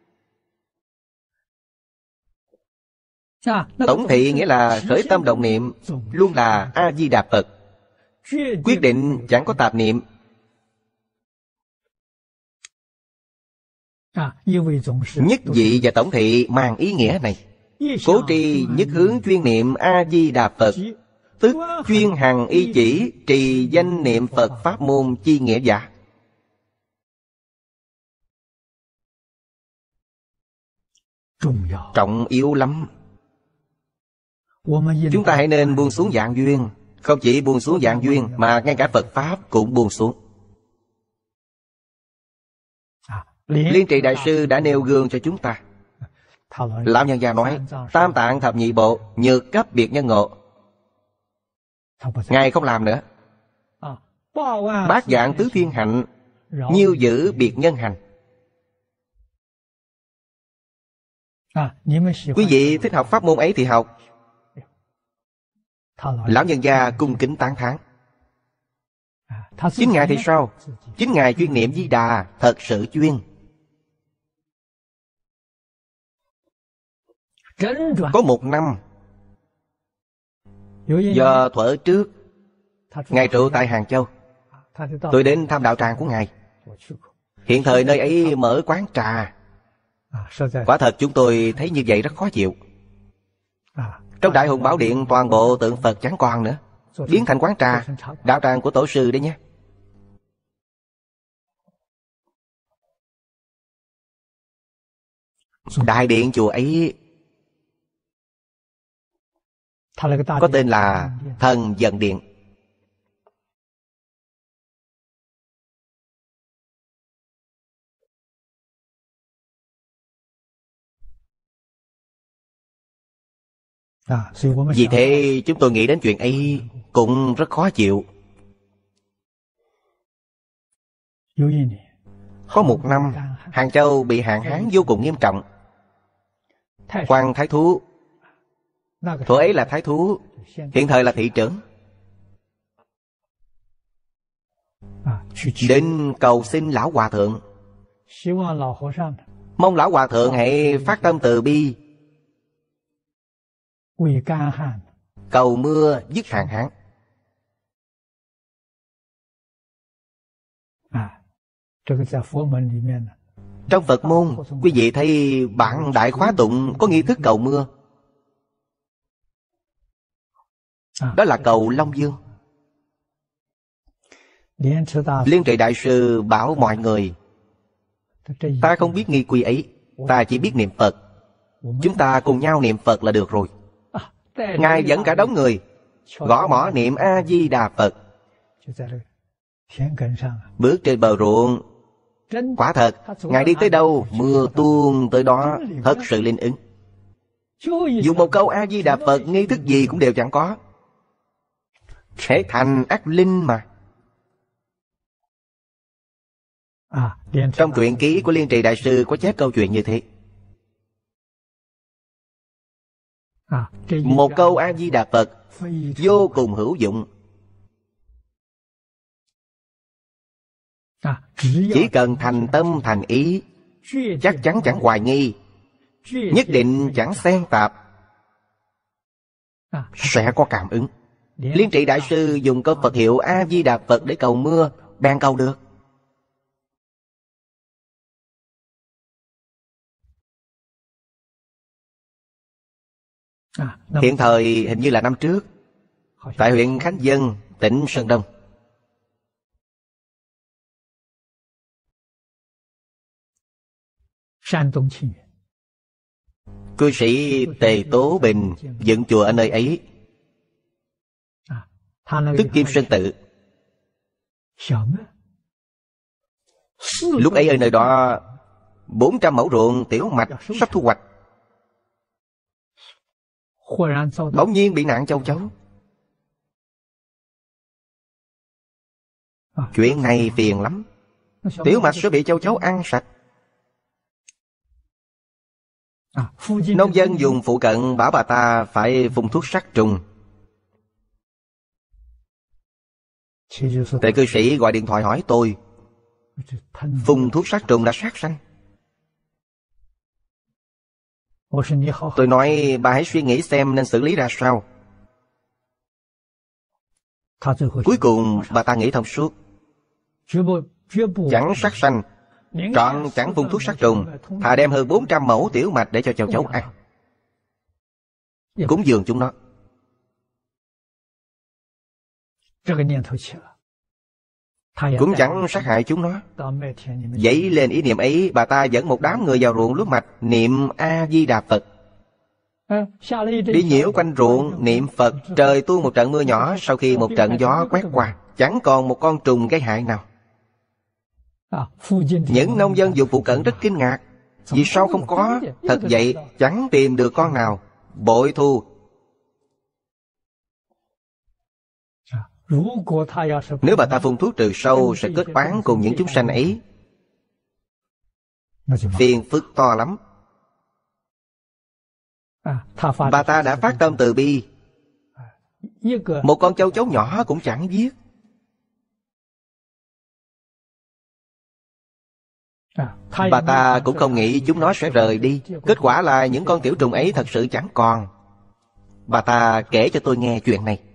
Speaker 2: Tổng thị nghĩa là khởi tâm động niệm luôn là A-di-đà Phật. Quyết định chẳng có tạp niệm. Nhất vị và tổng thị mang ý nghĩa này. Cố trì nhất hướng chuyên niệm A-di-đà Phật, tức chuyên hằng y chỉ trì danh niệm Phật pháp môn chi nghĩa giả. Trọng yếu lắm. Chúng ta hãy nên buông xuống dạng duyên. Không chỉ buông xuống dạng duyên, mà ngay cả Phật Pháp cũng buông xuống. Liên Trì Đại Sư đã nêu gương cho chúng ta. Lão Nhân Gia nói, tam tạng thập nhị bộ, nhược cấp biệt nhân ngộ. Ngài không làm nữa. Bát dạng tứ thiên hạnh, nhiêu giữ biệt nhân hành. Quý vị thích học pháp môn ấy thì học. Lão Nhân Gia cung kính tán thán. Chính Ngài thì sao? Chính Ngài chuyên niệm Di Đà, thật sự chuyên. Có một năm, do thuở trước, Ngài trụ tại Hàng Châu. Tôi đến thăm đạo tràng của Ngài. Hiện thời nơi ấy mở quán trà. Quả thật chúng tôi thấy như vậy rất khó chịu. Trong Đại Hùng Bảo Điện toàn bộ tượng Phật chẳng còn nữa. biến thành quán trà, đạo tràng của tổ sư đấy nhé. Đại điện chùa ấy có tên là Thần Dận Điện. Vì thế chúng tôi nghĩ đến chuyện ấy cũng rất khó chịu. Có một năm Hàng Châu bị hạn hán vô cùng nghiêm trọng. Quan Thái Thú, thuở ấy là Thái Thú, hiện thời là thị trưởng, đến cầu xin Lão Hòa Thượng, mong Lão Hòa Thượng hãy phát tâm từ bi, cầu mưa dứt hạn hán. Trong Phật môn, quý vị thấy bản Đại Khóa Tụng có nghi thức cầu mưa. Đó là cầu Long Dương. Liên Trì Đại Sư bảo mọi người, ta không biết nghi quy ấy, ta chỉ biết niệm Phật. Chúng ta cùng nhau niệm Phật là được rồi. Ngài dẫn cả đống người gõ mõ niệm A-di-đà Phật. Bước trên bờ ruộng, quả thật, Ngài đi tới đâu, mưa tuôn tới đó, thật sự linh ứng. Dùng một câu A-di-đà Phật, nghi thức gì cũng đều chẳng có. Thể thành ác linh mà. Trong truyện ký của Liên Trì Đại Sư có chép câu chuyện như thế. Một câu A-di-đà Phật vô cùng hữu dụng. Chỉ cần thành tâm thành ý, chắc chắn chẳng hoài nghi, nhất định chẳng xen tạp, sẽ có cảm ứng. Liên Trì Đại Sư dùng câu Phật hiệu A-di-đà Phật để cầu mưa, bèn cầu được. Hiện thời hình như là năm trước, tại huyện Khánh Vân, tỉnh Sơn Đông, cư sĩ Tề Tố Bình dựng chùa ở nơi ấy, tức Kim Sơn Tự. Lúc ấy ở nơi đó bốn trăm mẫu ruộng tiểu mạch sắp thu hoạch, bỗng nhiên bị nạn châu chấu. Chuyện này phiền lắm, tiểu mạch sẽ bị châu chấu ăn sạch. Nông dân dùng phụ cận bảo bà ta phải phun thuốc sát trùng. Tề cư sĩ gọi điện thoại hỏi tôi, phun thuốc sát trùng đã sát sanh. Tôi nói bà hãy suy nghĩ xem nên xử lý ra sao. Cuối cùng bà ta nghĩ thông suốt, chẳng sát sanh, trọn chẳng phun thuốc sát trùng, thà đem hơn bốn trăm mẫu tiểu mạch để cho châu chấu ăn, cúng dường chúng nó. Cũng chẳng sát hại chúng nó. Dấy lên ý niệm ấy, bà ta dẫn một đám người vào ruộng lúa mạch niệm A-di-đà Phật. Đi nhiễu quanh ruộng niệm Phật. Trời tuôn một trận mưa nhỏ, sau khi một trận gió quét qua, chẳng còn một con trùng gây hại nào. Những nông dân vùng phụ cận rất kinh ngạc, vì sao không có? Thật vậy, chẳng tìm được con nào. Bội thu. Nếu bà ta phun thuốc trừ sâu, sẽ kết oán cùng những chúng sanh ấy, phiền phức to lắm. Bà ta đã phát tâm từ bi, một con châu chấu nhỏ cũng chẳng giết. Bà ta cũng không nghĩ chúng nó sẽ rời đi. Kết quả là những con tiểu trùng ấy thật sự chẳng còn. Bà ta kể cho tôi nghe chuyện này.